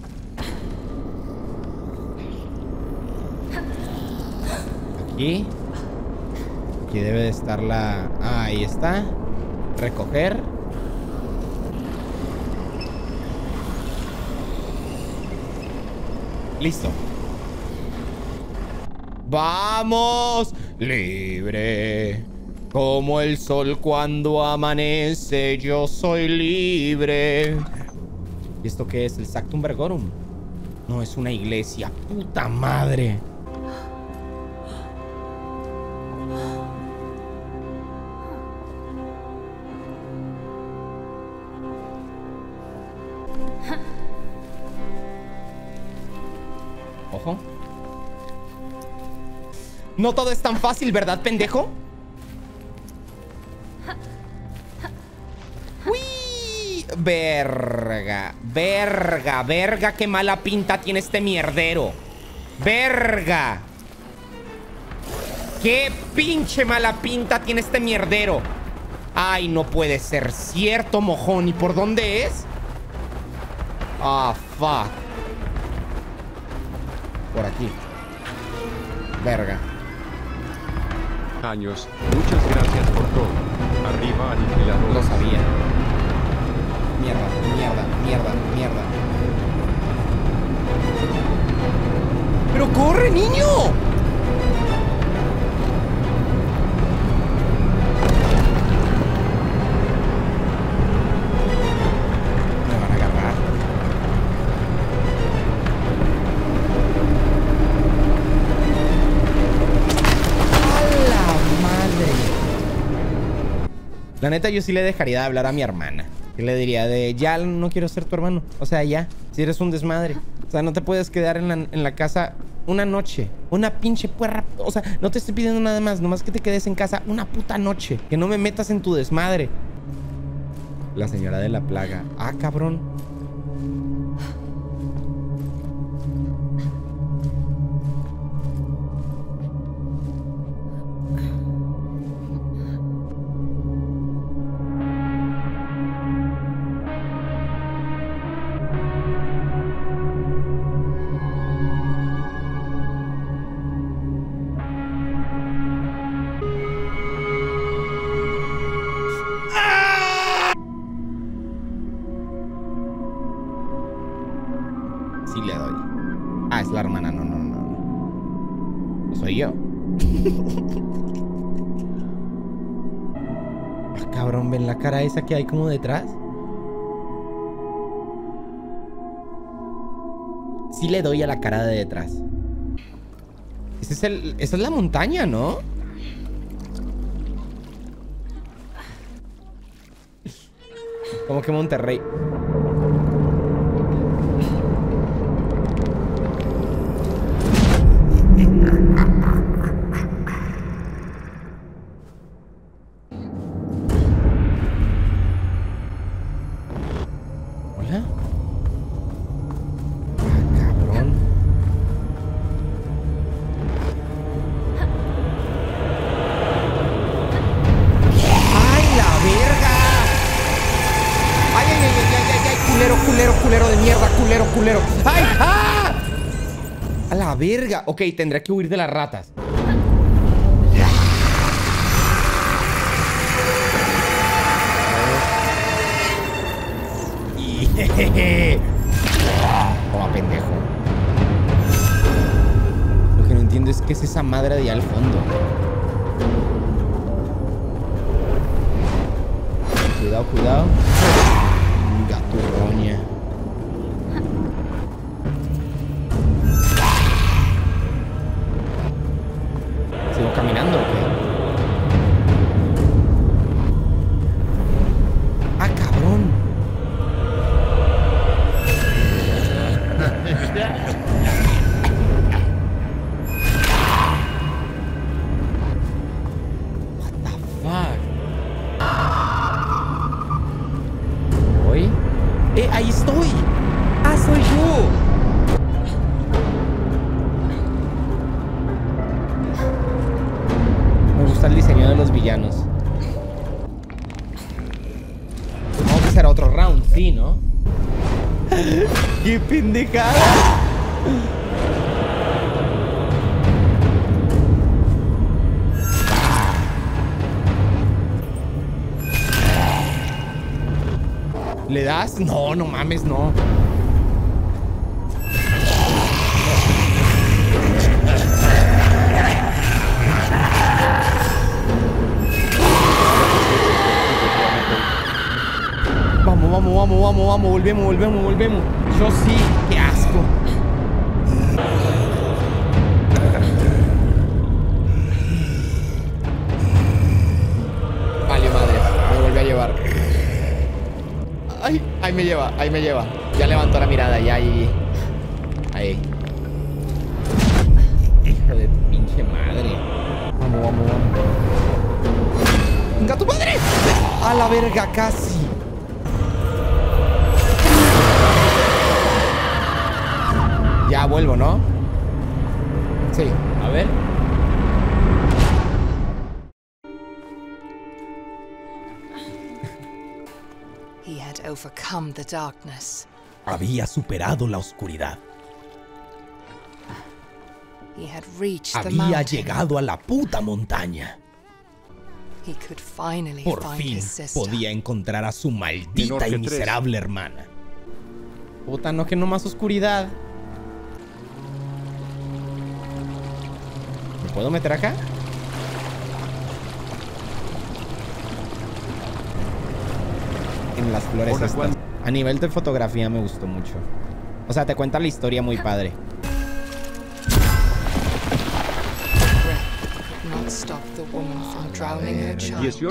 Aquí. Aquí debe de estar la... Ah, ahí está. Recoger. Listo. ¡Vamos! Libre. Como el sol cuando amanece, yo soy libre. ¿Y esto qué es? ¿El Sactum Vergorum? No, es una iglesia. ¡Puta madre! Ojo. No todo es tan fácil, ¿verdad, pendejo? ¡Uy! Verga. Verga. Verga, qué mala pinta tiene este mierdero. Verga. Qué pinche mala pinta tiene este mierdero. Ay, no puede ser cierto, mojón. ¿Y por dónde es? Ah, fuck. Por aquí. Verga. Años, muchas gracias por todo. Arriba, aniquilador. Lo sabía. Mierda, mierda, mierda, mierda. ¡Pero corre, niño! Me van a agarrar. La neta, yo sí le dejaría de hablar a mi hermana. Y le diría de, ya no quiero ser tu hermano. O sea, ya, si eres un desmadre. O sea, no te puedes quedar en la casa una noche. Una pinche puerra. O sea, no te estoy pidiendo nada más. Nomás que te quedes en casa una puta noche. Que no me metas en tu desmadre. La señora de la plaga. Ah, cabrón. Ah, cabrón, ¿ven la cara esa que hay como detrás? Sí le doy a la cara de detrás. Esa es la montaña, ¿no? Como que Monterrey. Hola. Ah, cabrón. ¡Ay, la verga! ¡Ay, ay, ay, ay, ay, ay! Culero, culero, culero de mierda, culero, culero. ¡Ay! ¡Ah! A la verga. Ok, tendré que huir de las ratas. Y... Toma, pendejo. Lo que no entiendo es qué es esa madre de allá al fondo. Cuidado, cuidado. Gaturroña. ¿Sigo caminando o qué? ¡Ah, cabrón! What the fuck? ¿Voy? ¡Ahí estoy! ¡Ah, soy yo! Me gusta el diseño de los villanos. Vamos a hacer otro round, sí, ¿no? ¡Qué pendejada! ¿Le das? No, no mames, no. Vamos, vamos, vamos, vamos, vamos. Volvemos, volvemos, volvemos. Yo sí, qué asco. Vale, madre. Me vuelve a llevar. Ay, ahí me lleva, ahí me lleva. Ya levantó la mirada, ya ahí. Ahí. Hijo de tu pinche madre. Vamos, vamos, vamos. ¡Venga, tu madre! A la verga, casi. Ya vuelvo, ¿no? Sí, a ver. He had overcome the darkness. Había superado la oscuridad. He had reached the Había mountain. llegado a la puta montaña. He could finally Por find fin his sister. podía encontrar a su Menor maldita que y miserable hermana. Puta, no, que no más oscuridad. ¿Me puedo meter acá? En las flores Hola, estas. Juan. A nivel de fotografía me gustó mucho. O sea, te cuenta la historia muy padre. Breath could not stop the woman from drowning her child. 18.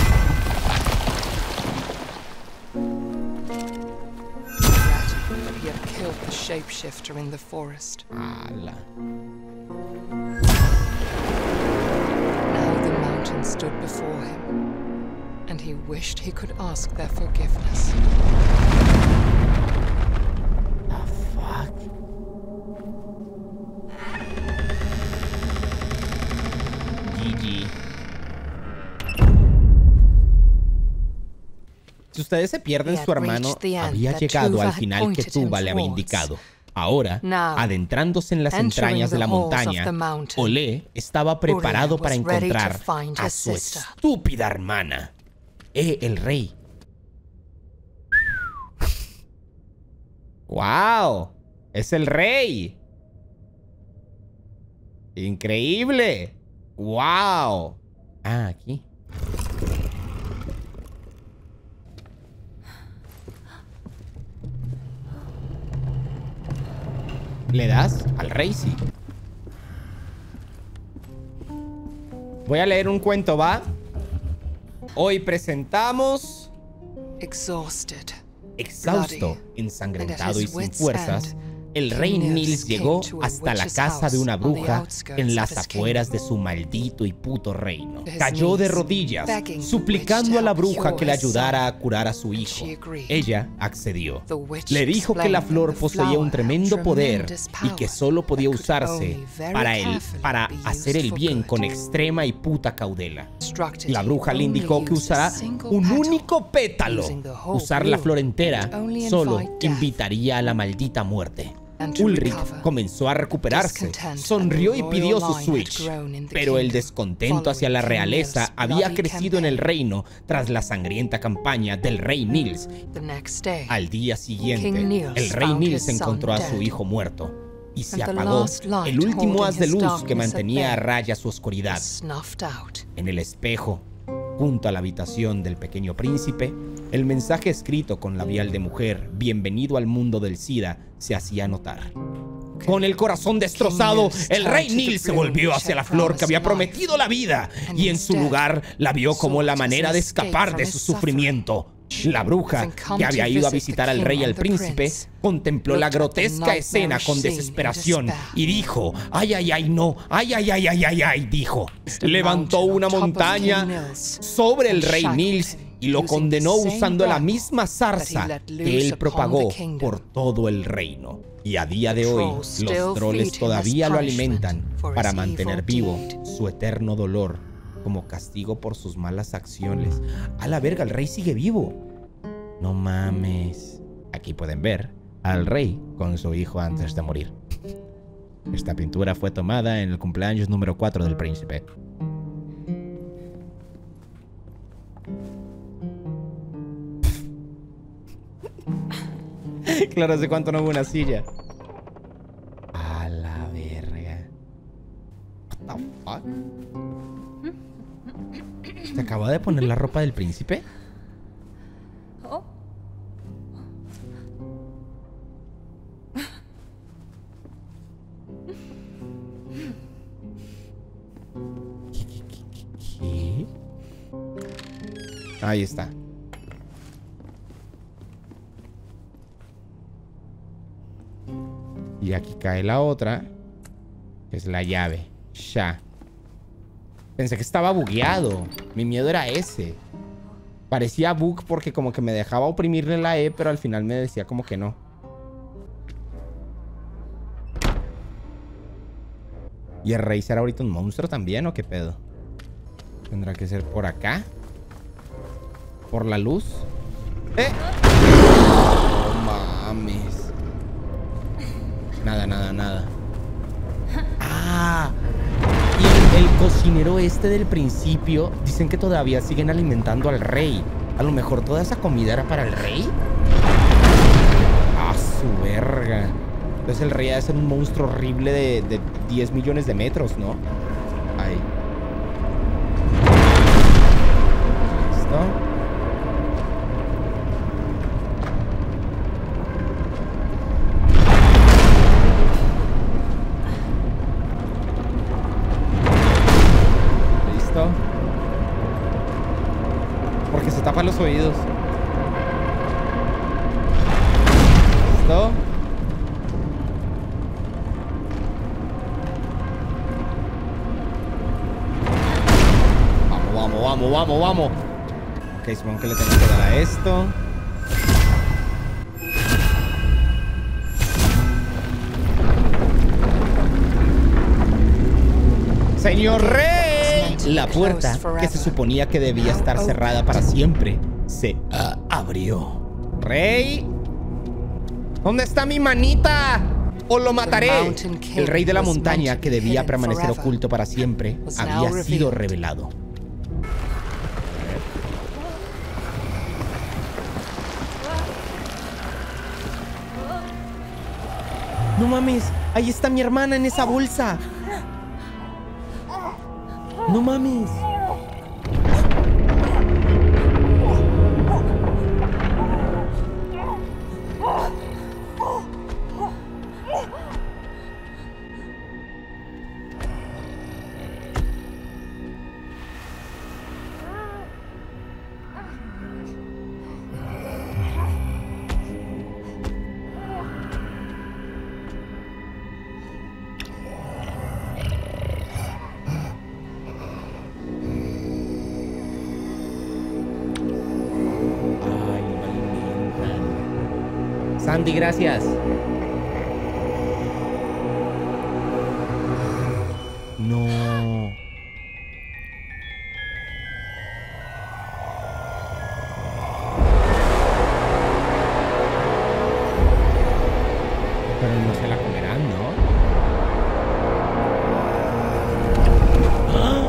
Yet he had killed the shapeshifter in the forest. Ala. Now the mountain stood before him, and he wished he could ask their forgiveness. The fuck? GG. Si ustedes se pierden, su hermano había llegado al final que Tuba le había indicado. Ahora, adentrándose en las entrañas de la montaña, Olé estaba preparado para encontrar a su estúpida hermana. El rey. ¡Wow! ¡Es el rey! ¡Increíble! ¡Wow! Ah, aquí. ¿Le das? Al rey, sí. Voy a leer un cuento, ¿va? Hoy presentamos... Exhausted, Exhausto, ensangrentado y sin fuerzas, el rey Nils llegó hasta la casa de una bruja en las afueras de su maldito y puto reino. Cayó de rodillas, suplicando a la bruja que le ayudara a curar a su hijo. Ella accedió. Le dijo que la flor poseía un tremendo poder y que solo podía usarse para hacer el bien con extrema y puta cautela. La bruja le indicó que usara un único pétalo. Usar la flor entera solo invitaría a la maldita muerte. Ulrich comenzó a recuperarse, sonrió y pidió su Switch, pero el descontento hacia la realeza había crecido en el reino tras la sangrienta campaña del rey Nils. Al día siguiente, el rey Nils encontró a su hijo muerto y se apagó el último haz de luz que mantenía a raya su oscuridad. En el espejo, junto a la habitación del pequeño príncipe, el mensaje escrito con labial de mujer, bienvenido al mundo del SIDA, se hacía notar. Con el corazón destrozado, el rey Nils se volvió hacia la flor que había prometido la vida y en su lugar la vio como la manera de escapar de su sufrimiento. La bruja, que había ido a visitar al rey y al príncipe, contempló la grotesca escena con desesperación y dijo, ay, ay, ay, no, ay, ay, ay, ay, ay, ay, dijo. Levantó una montaña sobre el rey Nils y lo condenó usando la misma zarza que él propagó por todo el reino. Y a día de hoy, los troles todavía lo alimentan para mantener vivo su eterno dolor como castigo por sus malas acciones. A la verga, el rey sigue vivo. No mames. Aquí pueden ver al rey con su hijo antes de morir. Esta pintura fue tomada en el cumpleaños número 4 del príncipe. Claro, ¿hace cuánto no hubo una silla? A la verga. What the fuck? ¿Te acabó de poner la ropa del príncipe? Oh. ¿Qué? Ahí está. Y aquí cae la otra, que es la llave. Ya. Pensé que estaba bugueado. Mi miedo era ese. Parecía bug porque como que me dejaba oprimirle la E, pero al final me decía como que no. ¿Y el rey será ahorita un monstruo también o qué pedo? Tendrá que ser por acá. Por la luz. ¡Eh! No mames. Nada, nada, nada. ¡Ah! Y el cocinero este del principio, dicen que todavía siguen alimentando al rey. A lo mejor toda esa comida era para el rey. ¡Ah, su verga! Entonces el rey ha de ser un monstruo horrible de 10 millones de metros, ¿no? Ahí. ¿Listo? Porque se tapa los oídos. ¿Listo? Vamos, vamos, vamos, vamos, vamos. Ok, supongo que le tengo que dar a esto. ¡Señor Rey! La puerta, que se suponía que debía estar cerrada para siempre, se abrió. ¡Rey! ¿Dónde está mi manita? ¡O lo mataré! El rey de la montaña, que debía permanecer oculto para siempre, había sido revelado. No mames, ahí está mi hermana en esa bolsa. No mames. Sandy, gracias. No. Pero no se la comerán, ¿no? ¡Ah!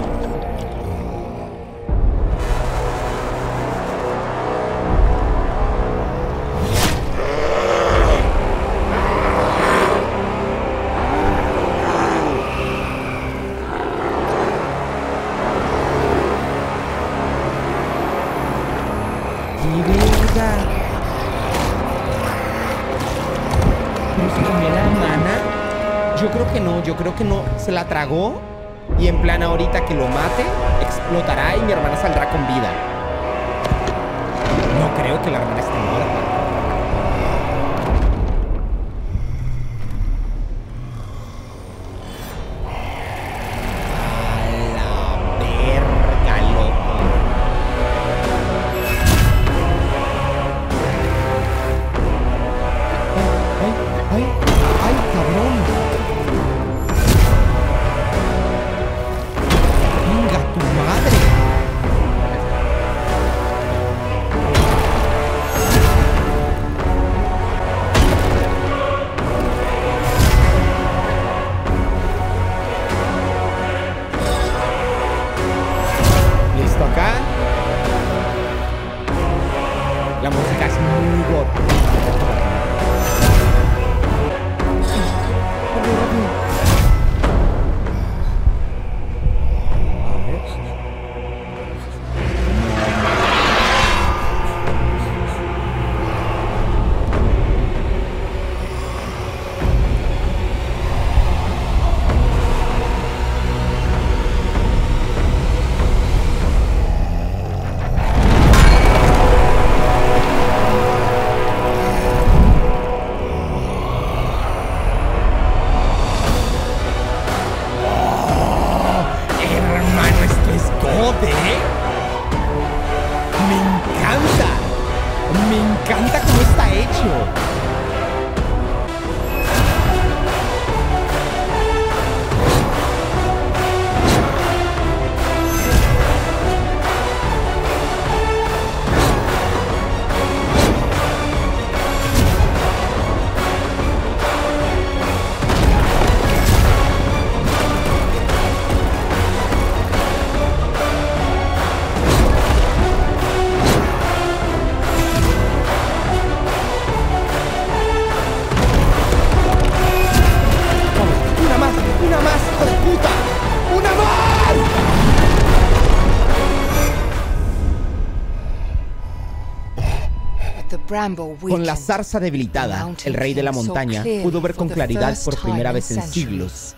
Yo creo que no, se la tragó y en plan ahorita que lo mate, explotará y mi hermana saldrá con vida. No creo que la hermana esté muerta. A la verga, loco. ¡Ay, ay, ay, cabrón! La música es muy god. Me encanta cómo está hecho. Con la zarza debilitada, el rey de la montaña pudo ver con claridad por primera vez en siglos.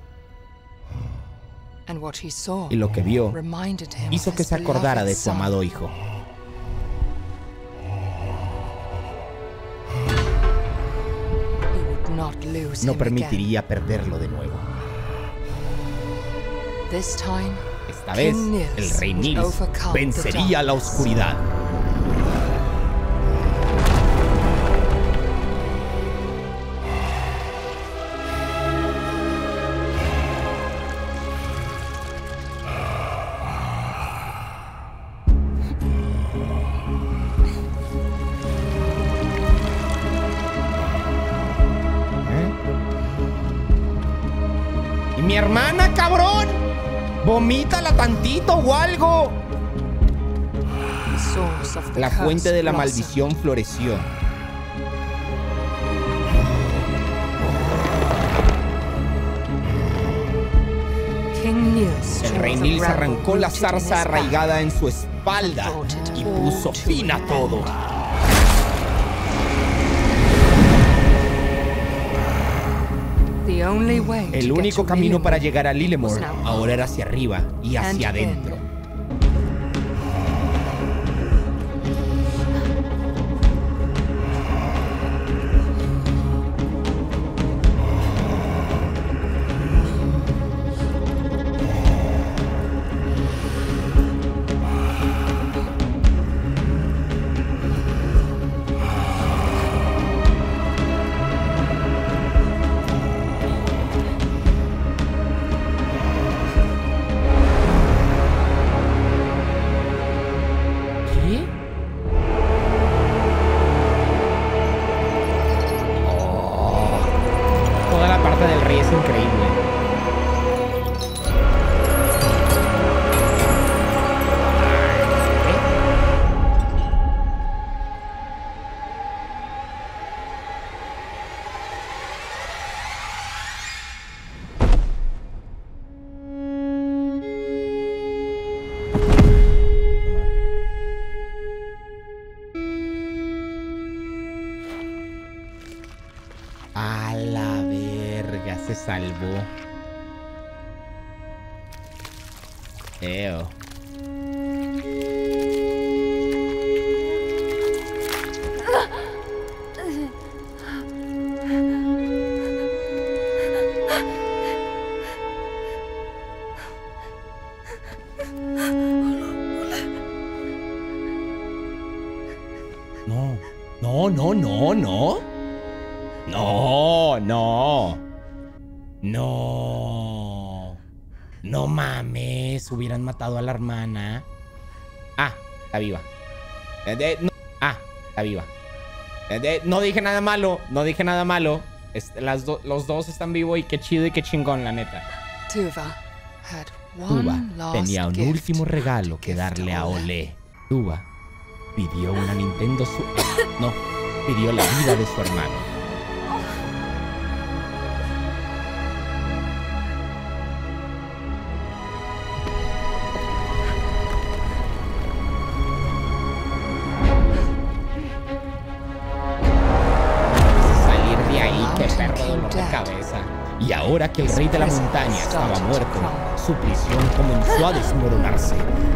Y lo que vio hizo que se acordara de su amado hijo. No permitiría perderlo de nuevo. Esta vez, el rey Nils vencería la oscuridad. ¡Mi hermana, cabrón! ¡Vomítala tantito o algo! La fuente de la maldición floreció. King El rey Nil se arrancó la zarza arraigada en su espalda y puso fin a todo. El único camino para llegar a Lilemore ahora era hacia arriba y hacia adentro. Del rey es increíble. A la verga, se salvó. Eo. No, no, no, no, no. No, no. No. No mames. Hubieran matado a la hermana. Ah, está viva. No. Ah, está viva. No dije nada malo. No dije nada malo. Los dos están vivos y qué chido y qué chingón, la neta. Tuva tenía un último regalo que darle a Olé. Tuva pidió una Nintendo Switch. No, pidió la vida de su hermano. Y ahora que el rey de la montaña estaba muerto, su prisión comenzó a desmoronarse.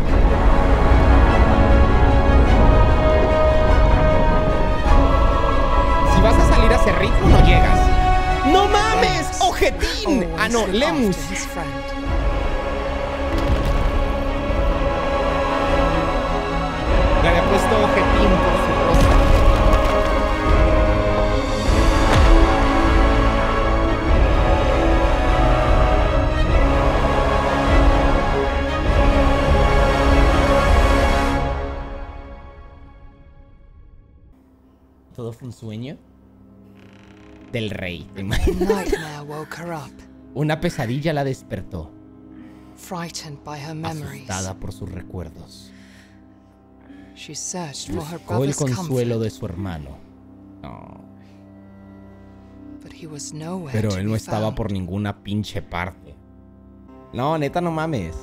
Si vas a salir a ese ritmo, no llegas. ¡No mames! ¡Ojetín! Ah, no, Lemus. Le había puesto Ojetín por su rostro. Todo fue un sueño del rey. Una pesadilla la despertó, asustada por sus recuerdos. Buscó el consuelo de su hermano. No. Pero él no estaba por ninguna pinche parte. No, neta, no mames.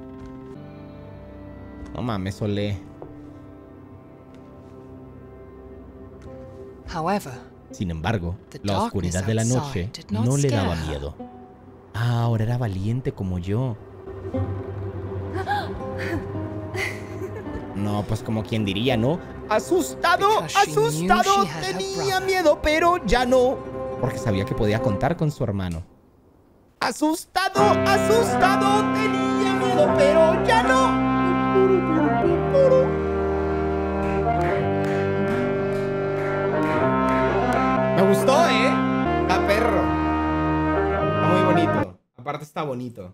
No mames, Olé. Sin embargo, la oscuridad de la noche no le daba miedo. Ahora era valiente como yo. No, pues como quien diría, ¿no? ¡Asustado! ¡Asustado! Tenía miedo, pero ya no. Porque sabía que podía contar con su hermano. ¡Asustado! ¡Asustado! Tenía miedo, pero ya no. Me gustó, Está perro. Está muy bonito. Aparte está bonito.